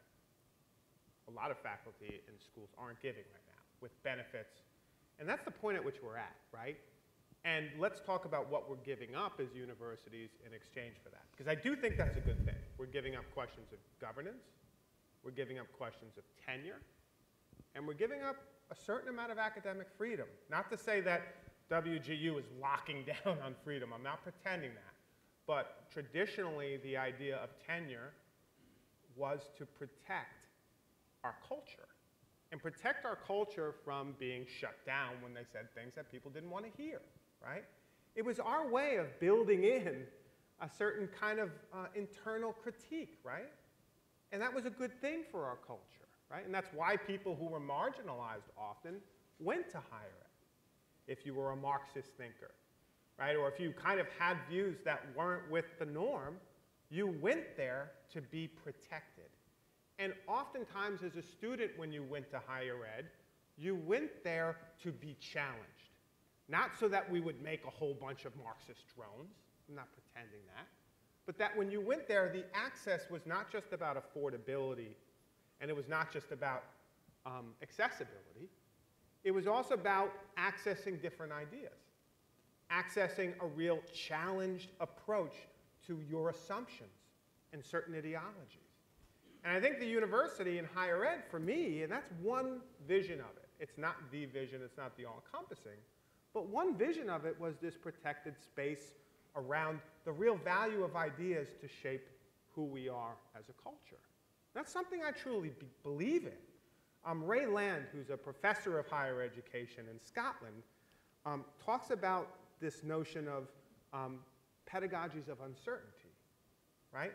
a lot of faculty in schools aren't giving right now with benefits. And that's the point at which we're at, right? And let's talk about what we're giving up as universities in exchange for that. Because I do think that's a good thing. We're giving up questions of governance, we're giving up questions of tenure, and we're giving up a certain amount of academic freedom. Not to say that W G U is locking down on freedom, I'm not pretending that. But traditionally, the idea of tenure was to protect our culture and protect our culture from being shut down when they said things that people didn't want to hear, right? It was our way of building in a certain kind of uh, internal critique, right? And that was a good thing for our culture, right? And that's why people who were marginalized often went to higher ed. If you were a Marxist thinker, right? Or if you kind of had views that weren't with the norm, you went there to be protected. And oftentimes as a student when you went to higher ed, you went there to be challenged. Not so that we would make a whole bunch of Marxist drones, I'm not pretending that, but that when you went there, the access was not just about affordability, and it was not just about um, accessibility, it was also about accessing different ideas, accessing a real challenged approach to your assumptions and certain ideologies. And I think the university in higher ed, for me, and that's one vision of it. It's not the vision, it's not the all-encompassing, but one vision of it was this protected space around the real value of ideas to shape who we are as a culture. That's something I truly be believe in. Um, Ray Land, who's a professor of higher education in Scotland, um, talks about this notion of um, pedagogies of uncertainty, right?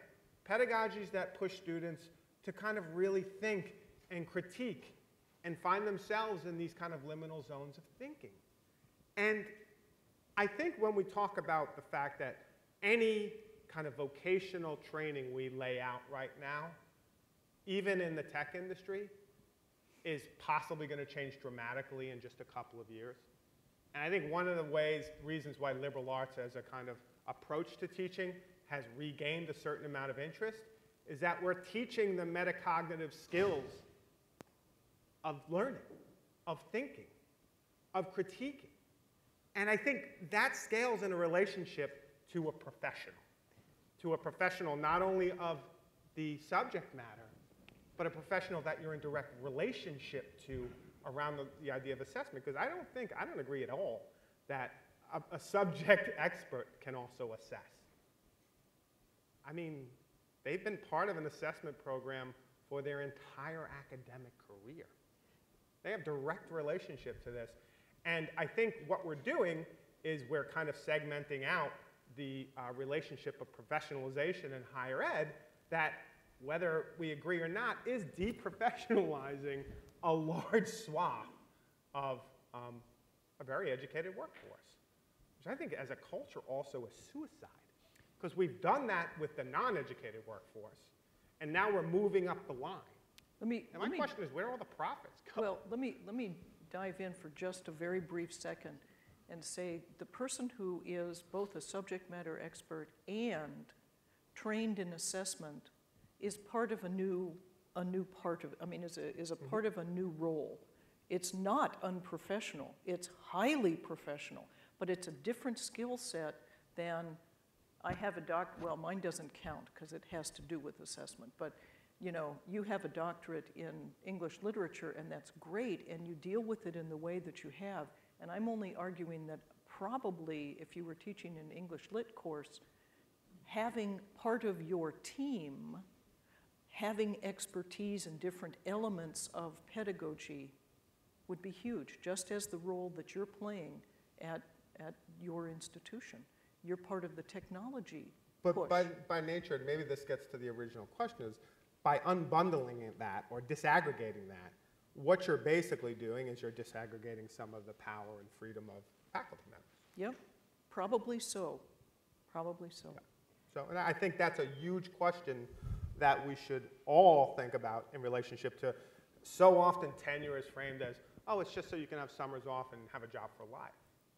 pedagogies that push students to kind of really think and critique and find themselves in these kind of liminal zones of thinking. And I think when we talk about the fact that any kind of vocational training we lay out right now, even in the tech industry, is possibly going to change dramatically in just a couple of years. And I think one of the ways, reasons why liberal arts as a kind of approach to teaching has regained a certain amount of interest is that we're teaching the metacognitive skills of learning, of thinking, of critiquing. And I think that scales in a relationship to a professional, to a professional not only of the subject matter, but a professional that you're in direct relationship to around the, the idea of assessment. Because I don't think, I don't agree at all that a, a subject expert can also assess. I mean, they've been part of an assessment program for their entire academic career. They have direct relationship to this. And I think what we're doing is we're kind of segmenting out the uh, relationship of professionalization in higher ed that, whether we agree or not, is deprofessionalizing a large swath of um, a very educated workforce, which I think as a culture also is suicide. Because we've done that with the non-educated workforce, and now we're moving up the line. Let me, and let my me, question is, where do all the profits go? Well, let me, let me dive in for just a very brief second and say the person who is both a subject matter expert and trained in assessment is part of a new, a new part of, I mean, is a, is a part of a new role. It's not unprofessional, it's highly professional, but it's a different skill set than I have a doc, well, mine doesn't count because it has to do with assessment, but you know, you have a doctorate in English literature and that's great and you deal with it in the way that you have. And I'm only arguing that probably if you were teaching an English lit course, having part of your team having expertise in different elements of pedagogy would be huge, just as the role that you're playing at, at your institution. You're part of the technology But push. by, by nature, and maybe this gets to the original question, is by unbundling that or disaggregating that, what you're basically doing is you're disaggregating some of the power and freedom of faculty members. Yep, probably so, probably so. Yeah. So and I think that's a huge question that we should all think about in relationship to, so often tenure is framed as, oh, it's just so you can have summers off and have a job for life.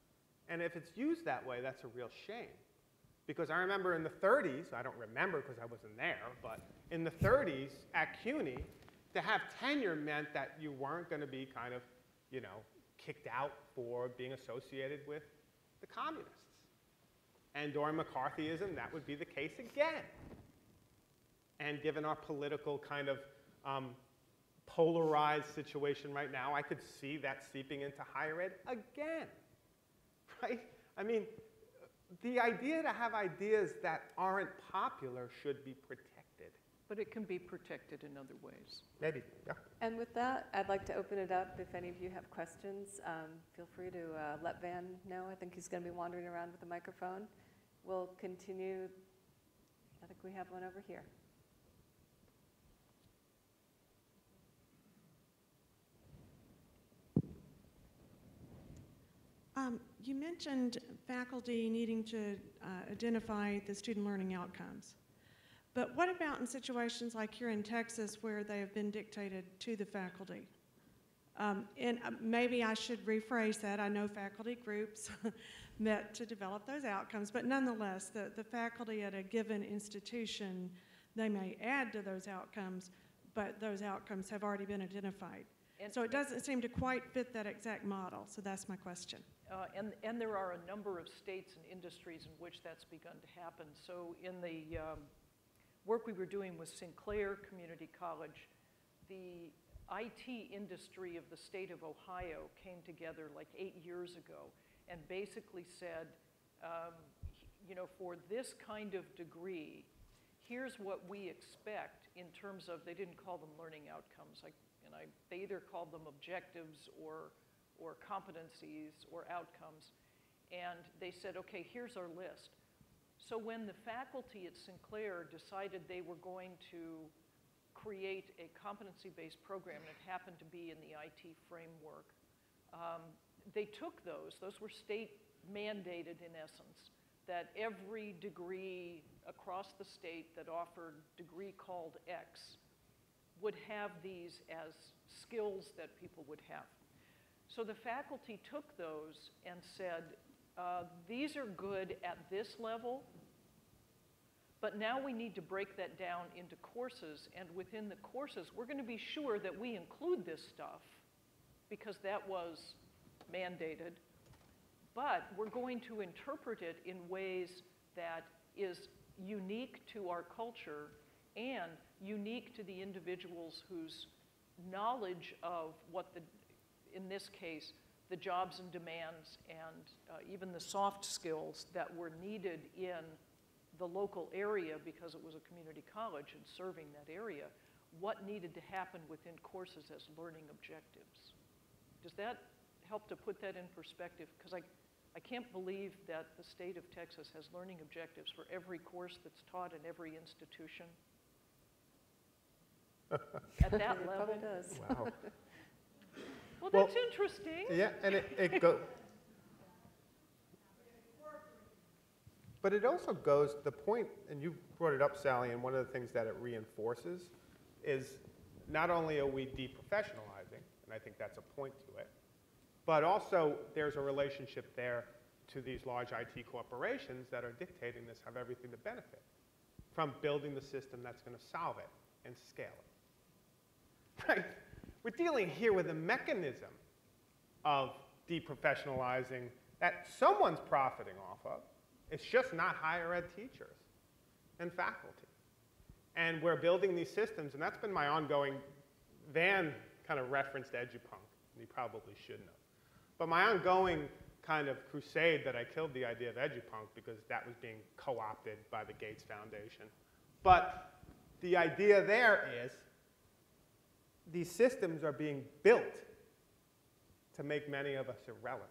And if it's used that way, that's a real shame. Because I remember in the thirties, I don't remember because I wasn't there, but in the thirties at CUNY, to have tenure meant that you weren't going to be kind of, you know, kicked out for being associated with the communists. And during McCarthyism, that would be the case again. And given our political kind of um, polarized situation right now, I could see that seeping into higher ed again, right? I mean, the idea to have ideas that aren't popular should be protected. But it can be protected in other ways. Maybe, yeah. And with that, I'd like to open it up. If any of you have questions, um, feel free to uh, let Van know. I think he's going to be wandering around with a microphone. We'll continue. I think we have one over here. Um, you mentioned faculty needing to uh, identify the student learning outcomes. But what about in situations like here in Texas where they have been dictated to the faculty? Um, and uh, maybe I should rephrase that. I know faculty groups met to develop those outcomes, but nonetheless, the, the faculty at a given institution, they may add to those outcomes, but those outcomes have already been identified. And so it doesn't seem to quite fit that exact model, so that's my question. Uh, and, and there are a number of states and industries in which that's begun to happen. So in the um, work we were doing with Sinclair Community College, the I T industry of the state of Ohio came together like eight years ago and basically said, um, you know, for this kind of degree, here's what we expect in terms of, they didn't call them learning outcomes, like, and I, they either called them objectives or, or competencies or outcomes. And they said, okay, here's our list. So when the faculty at Sinclair decided they were going to create a competency-based program, and it happened to be in the I T framework, um, they took those. Those were state mandated, in essence, that every degree across the state that offered degree called X would have these as skills that people would have. So the faculty took those and said, uh, these are good at this level, but now we need to break that down into courses, and within the courses, we're going to be sure that we include this stuff because that was mandated, but we're going to interpret it in ways that is unique to our culture and unique to the individuals whose knowledge of what the, in this case, the jobs and demands and uh, even the soft skills that were needed in the local area because it was a community college and serving that area, what needed to happen within courses as learning objectives. Does that help to put that in perspective? Because I, I can't believe that the state of Texas has learning objectives for every course that's taught in every institution. At that It level? probably does. Wow. Well, Well, that's interesting. Yeah, and it, it goes. But it also goes, the point, and you brought it up, Sally, and one of the things that it reinforces is not only are we deprofessionalizing, and I think that's a point to it, but also there's a relationship there to these large I T corporations that are dictating this have everything to benefit from building the system that's going to solve it and scale it. Right? We're dealing here with a mechanism of deprofessionalizing that someone's profiting off of. It's just not higher ed teachers and faculty. And we're building these systems, and that's been my ongoing, Van kind of referenced EduPunk, and he probably shouldn't have. But my ongoing kind of crusade that I killed the idea of EduPunk because that was being co-opted by the Gates Foundation. But the idea there is these systems are being built to make many of us irrelevant.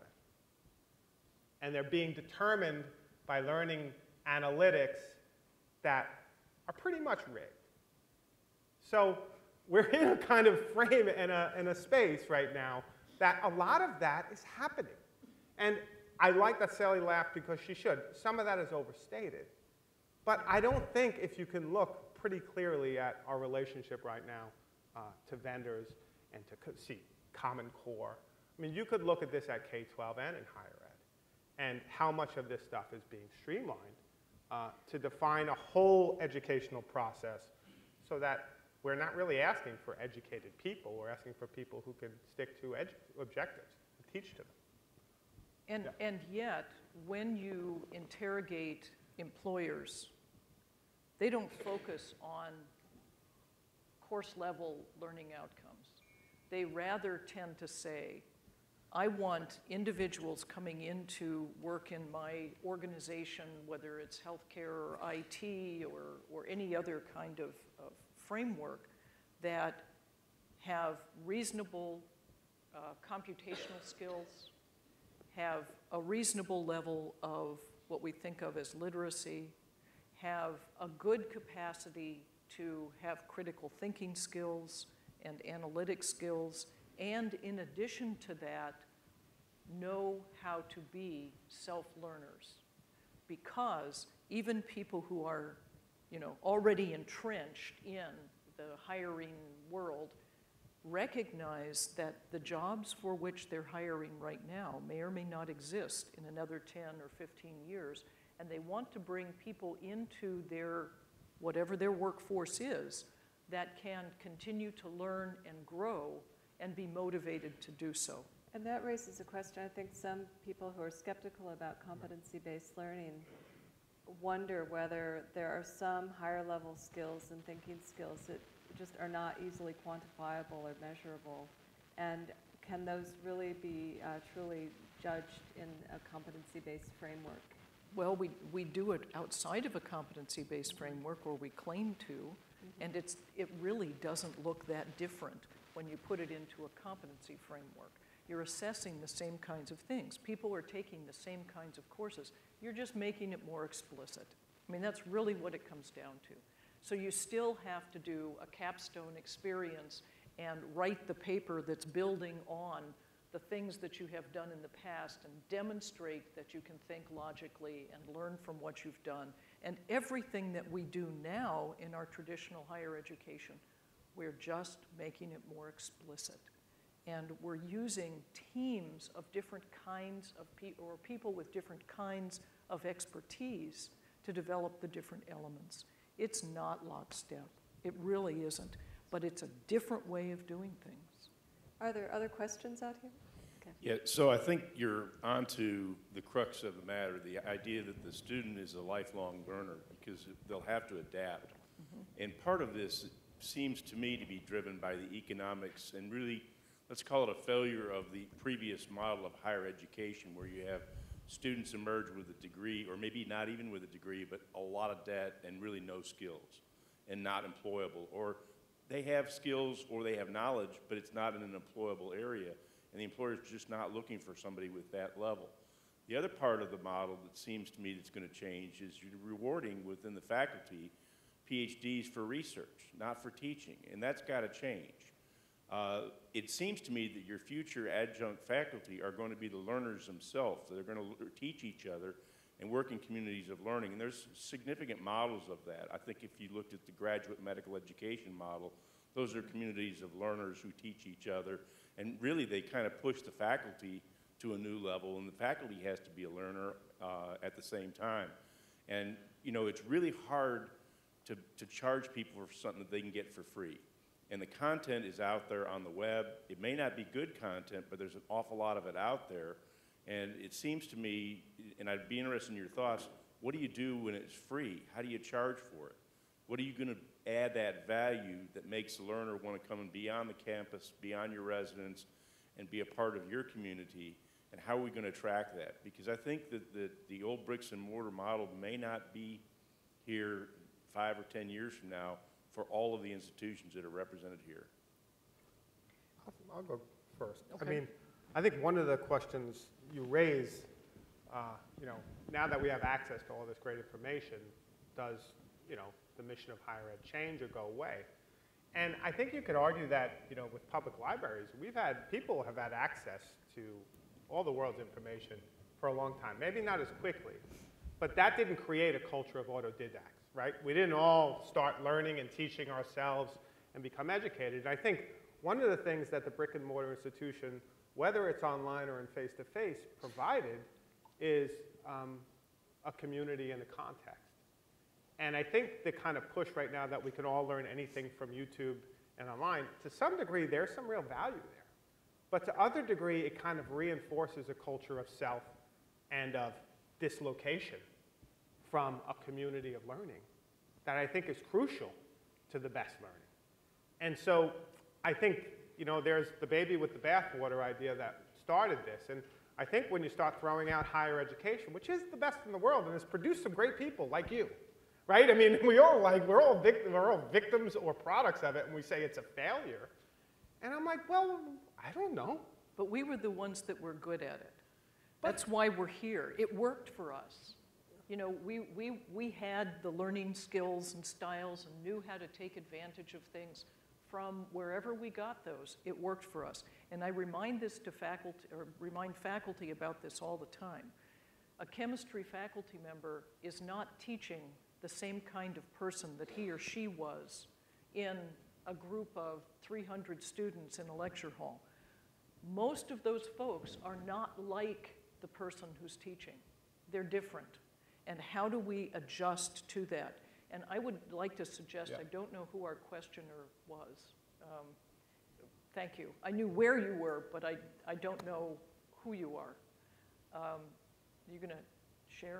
And they're being determined by learning analytics that are pretty much rigged. So we're in a kind of frame and a, in a space right now that a lot of that is happening. And I like that Sally laughed because she should. Some of that is overstated. But I don't think if you can look pretty clearly at our relationship right now uh, to vendors and to co see Common Core. I mean, you could look at this at K twelve and in higher ed and how much of this stuff is being streamlined uh, to define a whole educational process so that we're not really asking for educated people. We're asking for people who can stick to edu objectives and teach to them. And, Yeah. and yet, when you interrogate employers, they don't focus on course level learning outcomes. They rather tend to say, I want individuals coming into work in my organization, whether it's healthcare or I T or, or any other kind of, of framework, that have reasonable uh, computational skills, have a reasonable level of what we think of as literacy, have a good capacity to have critical thinking skills and analytic skills, and in addition to that, know how to be self-learners. Because even people who are, you know, already entrenched in the hiring world recognize that the jobs for which they're hiring right now may or may not exist in another ten or fifteen years, and they want to bring people into their, whatever their workforce is, that can continue to learn and grow and be motivated to do so. And that raises a question. I think some people who are skeptical about competency-based learning wonder whether there are some higher level skills and thinking skills that just are not easily quantifiable or measurable. And can those really be uh, truly judged in a competency-based framework? Well, we, we do it outside of a competency-based framework, or we claim to, mm-hmm. and it's, it really doesn't look that different when you put it into a competency framework. You're assessing the same kinds of things. People are taking the same kinds of courses. You're just making it more explicit. I mean, that's really what it comes down to. So you still have to do a capstone experience and write the paper that's building on the things that you have done in the past and demonstrate that you can think logically and learn from what you've done. And everything that we do now in our traditional higher education, we're just making it more explicit. And we're using teams of different kinds of people, or people with different kinds of expertise to develop the different elements. It's not lockstep. It really isn't. But it's a different way of doing things. Are there other questions out here? Okay. Yeah, so I think you're onto the crux of the matter, the idea that the student is a lifelong learner because they'll have to adapt. Mm-hmm. And part of this seems to me to be driven by the economics and really, let's call it a failure of the previous model of higher education where you have students emerge with a degree, or maybe not even with a degree, but a lot of debt and really no skills and not employable. Or they have skills or they have knowledge, but it's not in an employable area, and the employer's just not looking for somebody with that level. The other part of the model that seems to me that's going to change is you're rewarding within the faculty P H Ds for research, not for teaching, and that's got to change. Uh, it seems to me that your future adjunct faculty are going to be the learners themselves. They're going to teach each other and work in communities of learning. And there's significant models of that. I think if you looked at the graduate medical education model, those are communities of learners who teach each other. And really, they kind of push the faculty to a new level, and the faculty has to be a learner uh, at the same time. And, you know, it's really hard to, to charge people for something that they can get for free. And the content is out there on the web. It may not be good content, but there's an awful lot of it out there. And it seems to me, and I'd be interested in your thoughts, what do you do when it's free? How do you charge for it? What are you going to add that value that makes the learner want to come and be on the campus, beyond your residence, and be a part of your community? And how are we going to track that? Because I think that the, the old bricks and mortar model may not be here five or ten years from now for all of the institutions that are represented here. I'll, I'll go first. Okay. I mean, I think one of the questions you raise, uh, you know, now that we have access to all this great information, does, you know, the mission of higher ed change or go away? And I think you could argue that, you know, with public libraries, we've had, people have had access to all the world's information for a long time. Maybe not as quickly, but that didn't create a culture of autodidacts. Right? We didn't all start learning and teaching ourselves and become educated. And I think one of the things that the brick and mortar institution, whether it's online or in face-to-face, provided is um, a community and a context. And I think the kind of push right now that we can all learn anything from YouTube and online, to some degree, there's some real value there. But to other degree, it kind of reinforces a culture of self and of dislocation from a community of learning that I think is crucial to the best learning. And so I think, you know, there's the baby with the bathwater idea that started this. And I think when you start throwing out higher education, which is the best in the world and has produced some great people like you, right? I mean, we all like, we're all, vict we're all victims or products of it, and we say it's a failure. And I'm like, well, I don't know. But we were the ones that were good at it. That's why we're here. It worked for us. You know, we, we, we had the learning skills and styles and knew how to take advantage of things from wherever we got those. It worked for us. And I remind this to faculty, or remind faculty about this all the time. A chemistry faculty member is not teaching the same kind of person that he or she was in a group of three hundred students in a lecture hall. Most of those folks are not like the person who's teaching. They're different. And how do we adjust to that? And I would like to suggest, yeah. I don't know who our questioner was. Um, thank you. I knew where you were, but I, I don't know who you are. Um, are you going to share?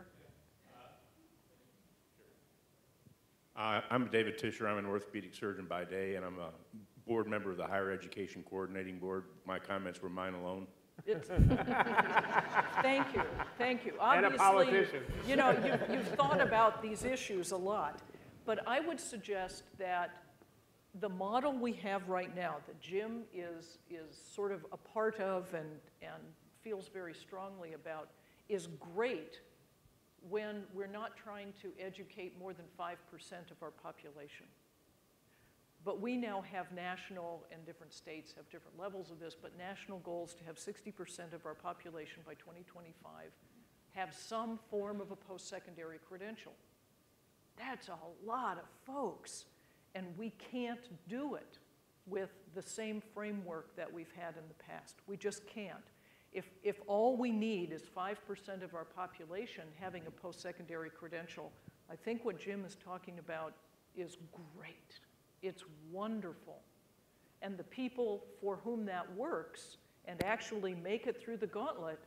Uh, I'm David Tischer. I'm an orthopedic surgeon by day, and I'm a board member of the Higher Education Coordinating Board. My comments were mine alone. It's thank you, thank you. Obviously, and a politician. You know, you, you've thought about these issues a lot, but I would suggest that the model we have right now that Jim is, is sort of a part of and, and feels very strongly about is great when we're not trying to educate more than five percent of our population. But we now have national, and different states have different levels of this, but national goals to have sixty percent of our population by twenty twenty-five have some form of a post-secondary credential. That's a lot of folks, and we can't do it with the same framework that we've had in the past. We just can't. If, if all we need is five percent of our population having a post-secondary credential, I think what Jim is talking about is great. It's wonderful. And the people for whom that works and actually make it through the gauntlet,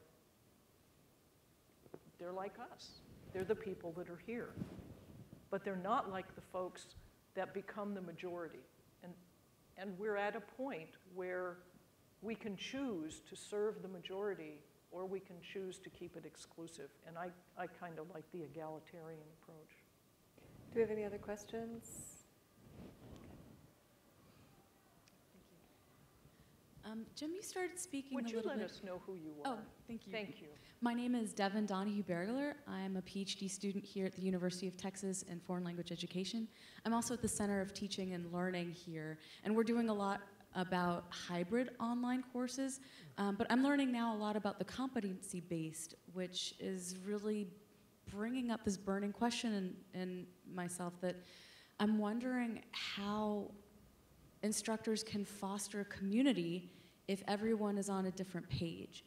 they're like us. They're the people that are here. But they're not like the folks that become the majority. And, and we're at a point where we can choose to serve the majority, or we can choose to keep it exclusive. And I, I kind of like the egalitarian approach. Do we have any other questions? Um, Jim, you started speaking Would a you little let bit. us know who you Oh, are? thank you. Thank you. My name is Devin Donahue-Bergler. I'm a PhD student here at the University of Texas in foreign language education. I'm also at the Center of Teaching and Learning here, and we're doing a lot about hybrid online courses, um, but I'm learning now a lot about the competency-based, which is really bringing up this burning question in, in myself that I'm wondering how instructors can foster community if everyone is on a different page.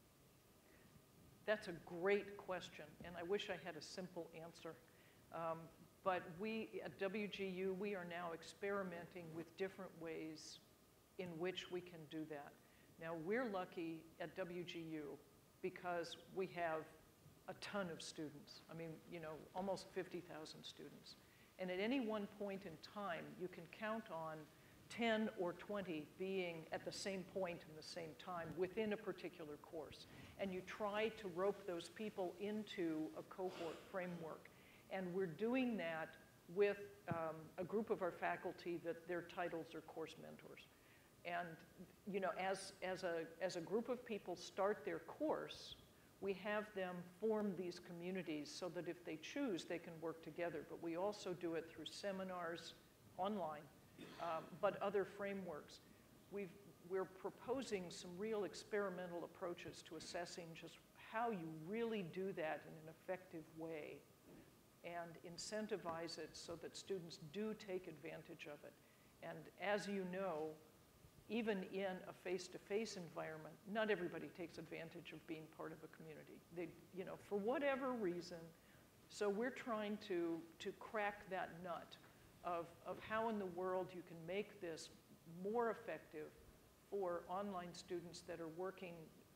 That's a great question, and I wish I had a simple answer. Um, but we, at W G U, we are now experimenting with different ways in which we can do that. Now, we're lucky at W G U because we have a ton of students. I mean, you know, almost fifty thousand students. And at any one point in time, you can count on ten or twenty being at the same point in the same time within a particular course. And you try to rope those people into a cohort framework. And we're doing that with um, a group of our faculty that their titles are course mentors. And you know, as, as, a, as a group of people start their course, we have them form these communities so that if they choose, they can work together. But we also do it through seminars online, um, but other frameworks. We've, we're proposing some real experimental approaches to assessing just how you really do that in an effective way and incentivize it so that students do take advantage of it. And as you know, even in a face-to-face environment, not everybody takes advantage of being part of a community. They, you know, for whatever reason. So we're trying to, to crack that nut of, of how in the world you can make this more effective for online students that are working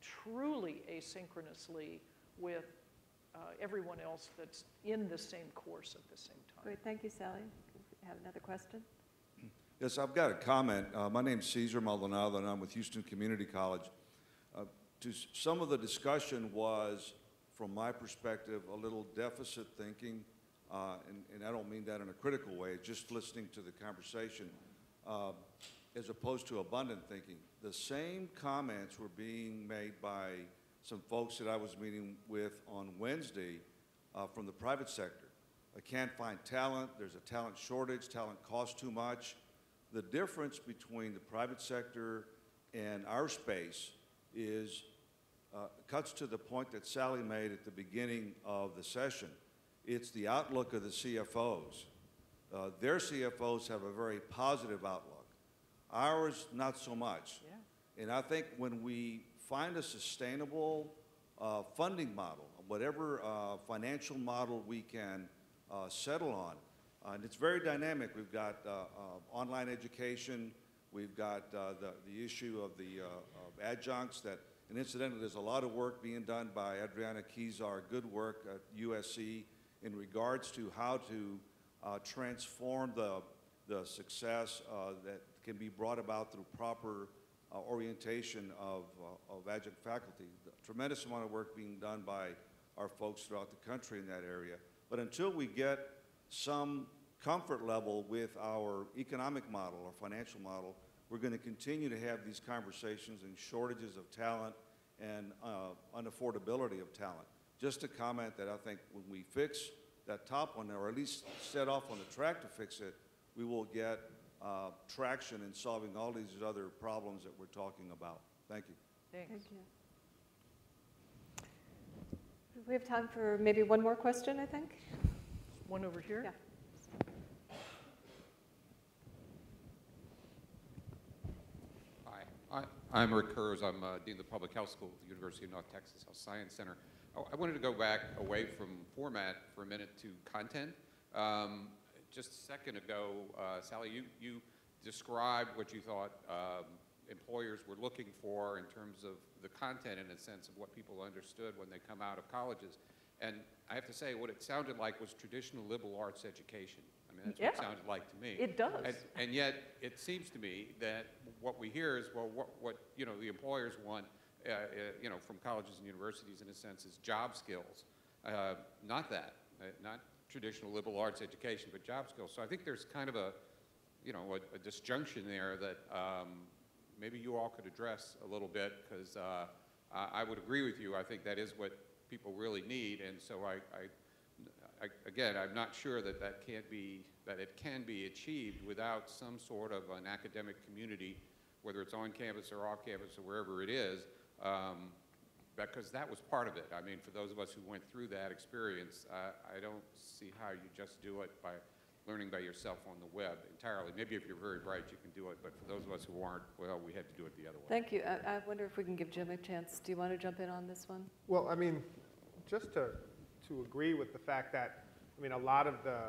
truly asynchronously with uh, everyone else that's in the same course at the same time. Great, thank you, Sally. Have another question? Yes, I've got a comment. Uh, my name's Cesar Maldonado, and I'm with Houston Community College. Uh, to s- some of the discussion was, from my perspective, a little deficit thinking, uh, and, and I don't mean that in a critical way, just listening to the conversation, uh, as opposed to abundant thinking. The same comments were being made by some folks that I was meeting with on Wednesday uh, from the private sector. I can't find talent, there's a talent shortage, talent costs too much. The difference between the private sector and our space is, uh, cuts to the point that Sally made at the beginning of the session. It's the outlook of the C F Os. Uh, their C F Os have a very positive outlook. Ours, not so much. Yeah. And I think when we find a sustainable uh, funding model, whatever uh, financial model we can uh, settle on, Uh, and it's very dynamic. We've got uh, uh, online education. We've got uh, the, the issue of the uh, of adjuncts that, and incidentally, there's a lot of work being done by Adriana Kizar, good work at U S C in regards to how to uh, transform the, the success uh, that can be brought about through proper uh, orientation of, uh, of adjunct faculty. A tremendous amount of work being done by our folks throughout the country in that area. But until we get some comfort level with our economic model, our financial model, we're going to continue to have these conversations and shortages of talent and uh, unaffordability of talent. Just to comment that I think when we fix that top one, or at least set off on the track to fix it, we will get uh, traction in solving all these other problems that we're talking about. Thank you. Thanks. Thank you. We have time for maybe one more question, I think. One over here? Yeah. Hi, I, I'm Rick Kurz. I'm uh, Dean of the Public Health School at the University of North Texas Health Science Center. I, I wanted to go back away from format for a minute to content. Um, just a second ago, uh, Sally, you, you described what you thought um, employers were looking for in terms of the content, in a sense of what people understood when they come out of colleges. And I have to say, what it sounded like was traditional liberal arts education. I mean, that's Yeah. what it sounded like to me. It does. And, and yet, it seems to me that what we hear is, well, what, what you know, the employers want, uh, uh, you know, from colleges and universities, in a sense, is job skills. Uh, not that, uh, not traditional liberal arts education, but job skills. So I think there's kind of a, you know, a, a disjunction there that um, maybe you all could address a little bit, because uh, I, I would agree with you. I think that is what people really need, and so I, I, I, again, I'm not sure that that can't be, that it can be achieved without some sort of an academic community, whether it's on campus or off campus or wherever it is, um, because that was part of it. I mean, for those of us who went through that experience, uh, I don't see how you just do it by learning by yourself on the web entirely. Maybe if you're very bright, you can do it, but for those of us who aren't, well, we had to do it the other way. Thank you. I, I wonder if we can give Jim a chance. Do you want to jump in on this one? Well, I mean, just to, to agree with the fact that, I mean, a lot of the,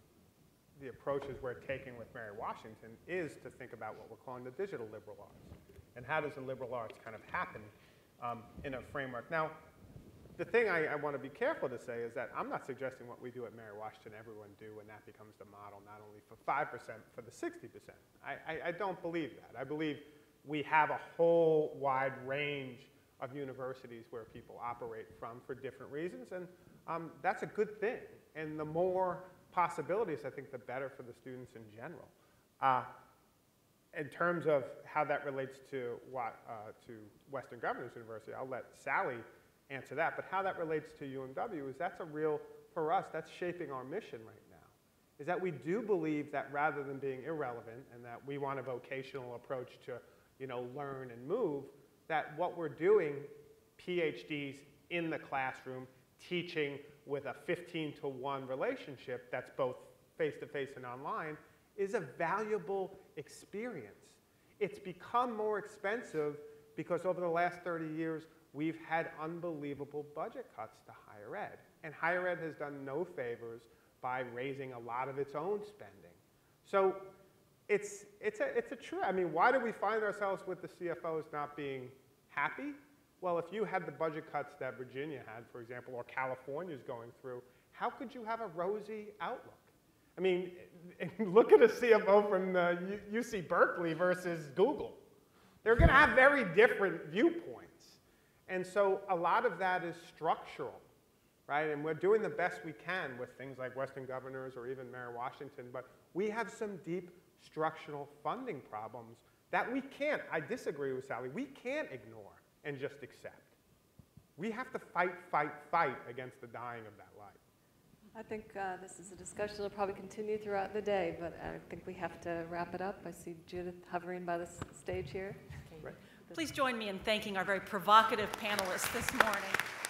the approaches we're taking with Mary Washington is to think about what we're calling the digital liberal arts. And how does the liberal arts kind of happen um, in a framework? Now, the thing I, I want to be careful to say is that I'm not suggesting what we do at Mary Washington everyone do, and that becomes the model not only for five percent, for the sixty percent. I, I, I don't believe that. I believe we have a whole wide range of universities where people operate from for different reasons, and um, that's a good thing. And the more possibilities, I think, the better for the students in general. Uh, in terms of how that relates to, what, uh, to Western Governors University, I'll let Sally answer that, but how that relates to U M W is that's a real, for us, that's shaping our mission right now, is that we do believe that rather than being irrelevant and that we want a vocational approach to, you know, learn and move, that what we're doing, PhDs in the classroom, teaching with a fifteen to one relationship that's both face-to-face and online, is a valuable experience. It's become more expensive because over the last thirty years, we've had unbelievable budget cuts to higher ed. And higher ed has done no favors by raising a lot of its own spending. So it's, it's, a, it's a true, I mean, why do we find ourselves with the C F Os not being happy? Well, if you had the budget cuts that Virginia had, for example, or California's going through, how could you have a rosy outlook? I mean, look at a C F O from uh, U C Berkeley versus Google. They're going to have very different viewpoints. And so a lot of that is structural, right? And we're doing the best we can with things like Western Governors or even Mary Washington, but we have some deep structural funding problems that we can't, I disagree with Sally, we can't ignore and just accept. We have to fight, fight, fight against the dying of that light. I think uh, this is a discussion that will probably continue throughout the day, but I think we have to wrap it up. I see Judith hovering by the stage here. Right. Please join me in thanking our very provocative panelists this morning.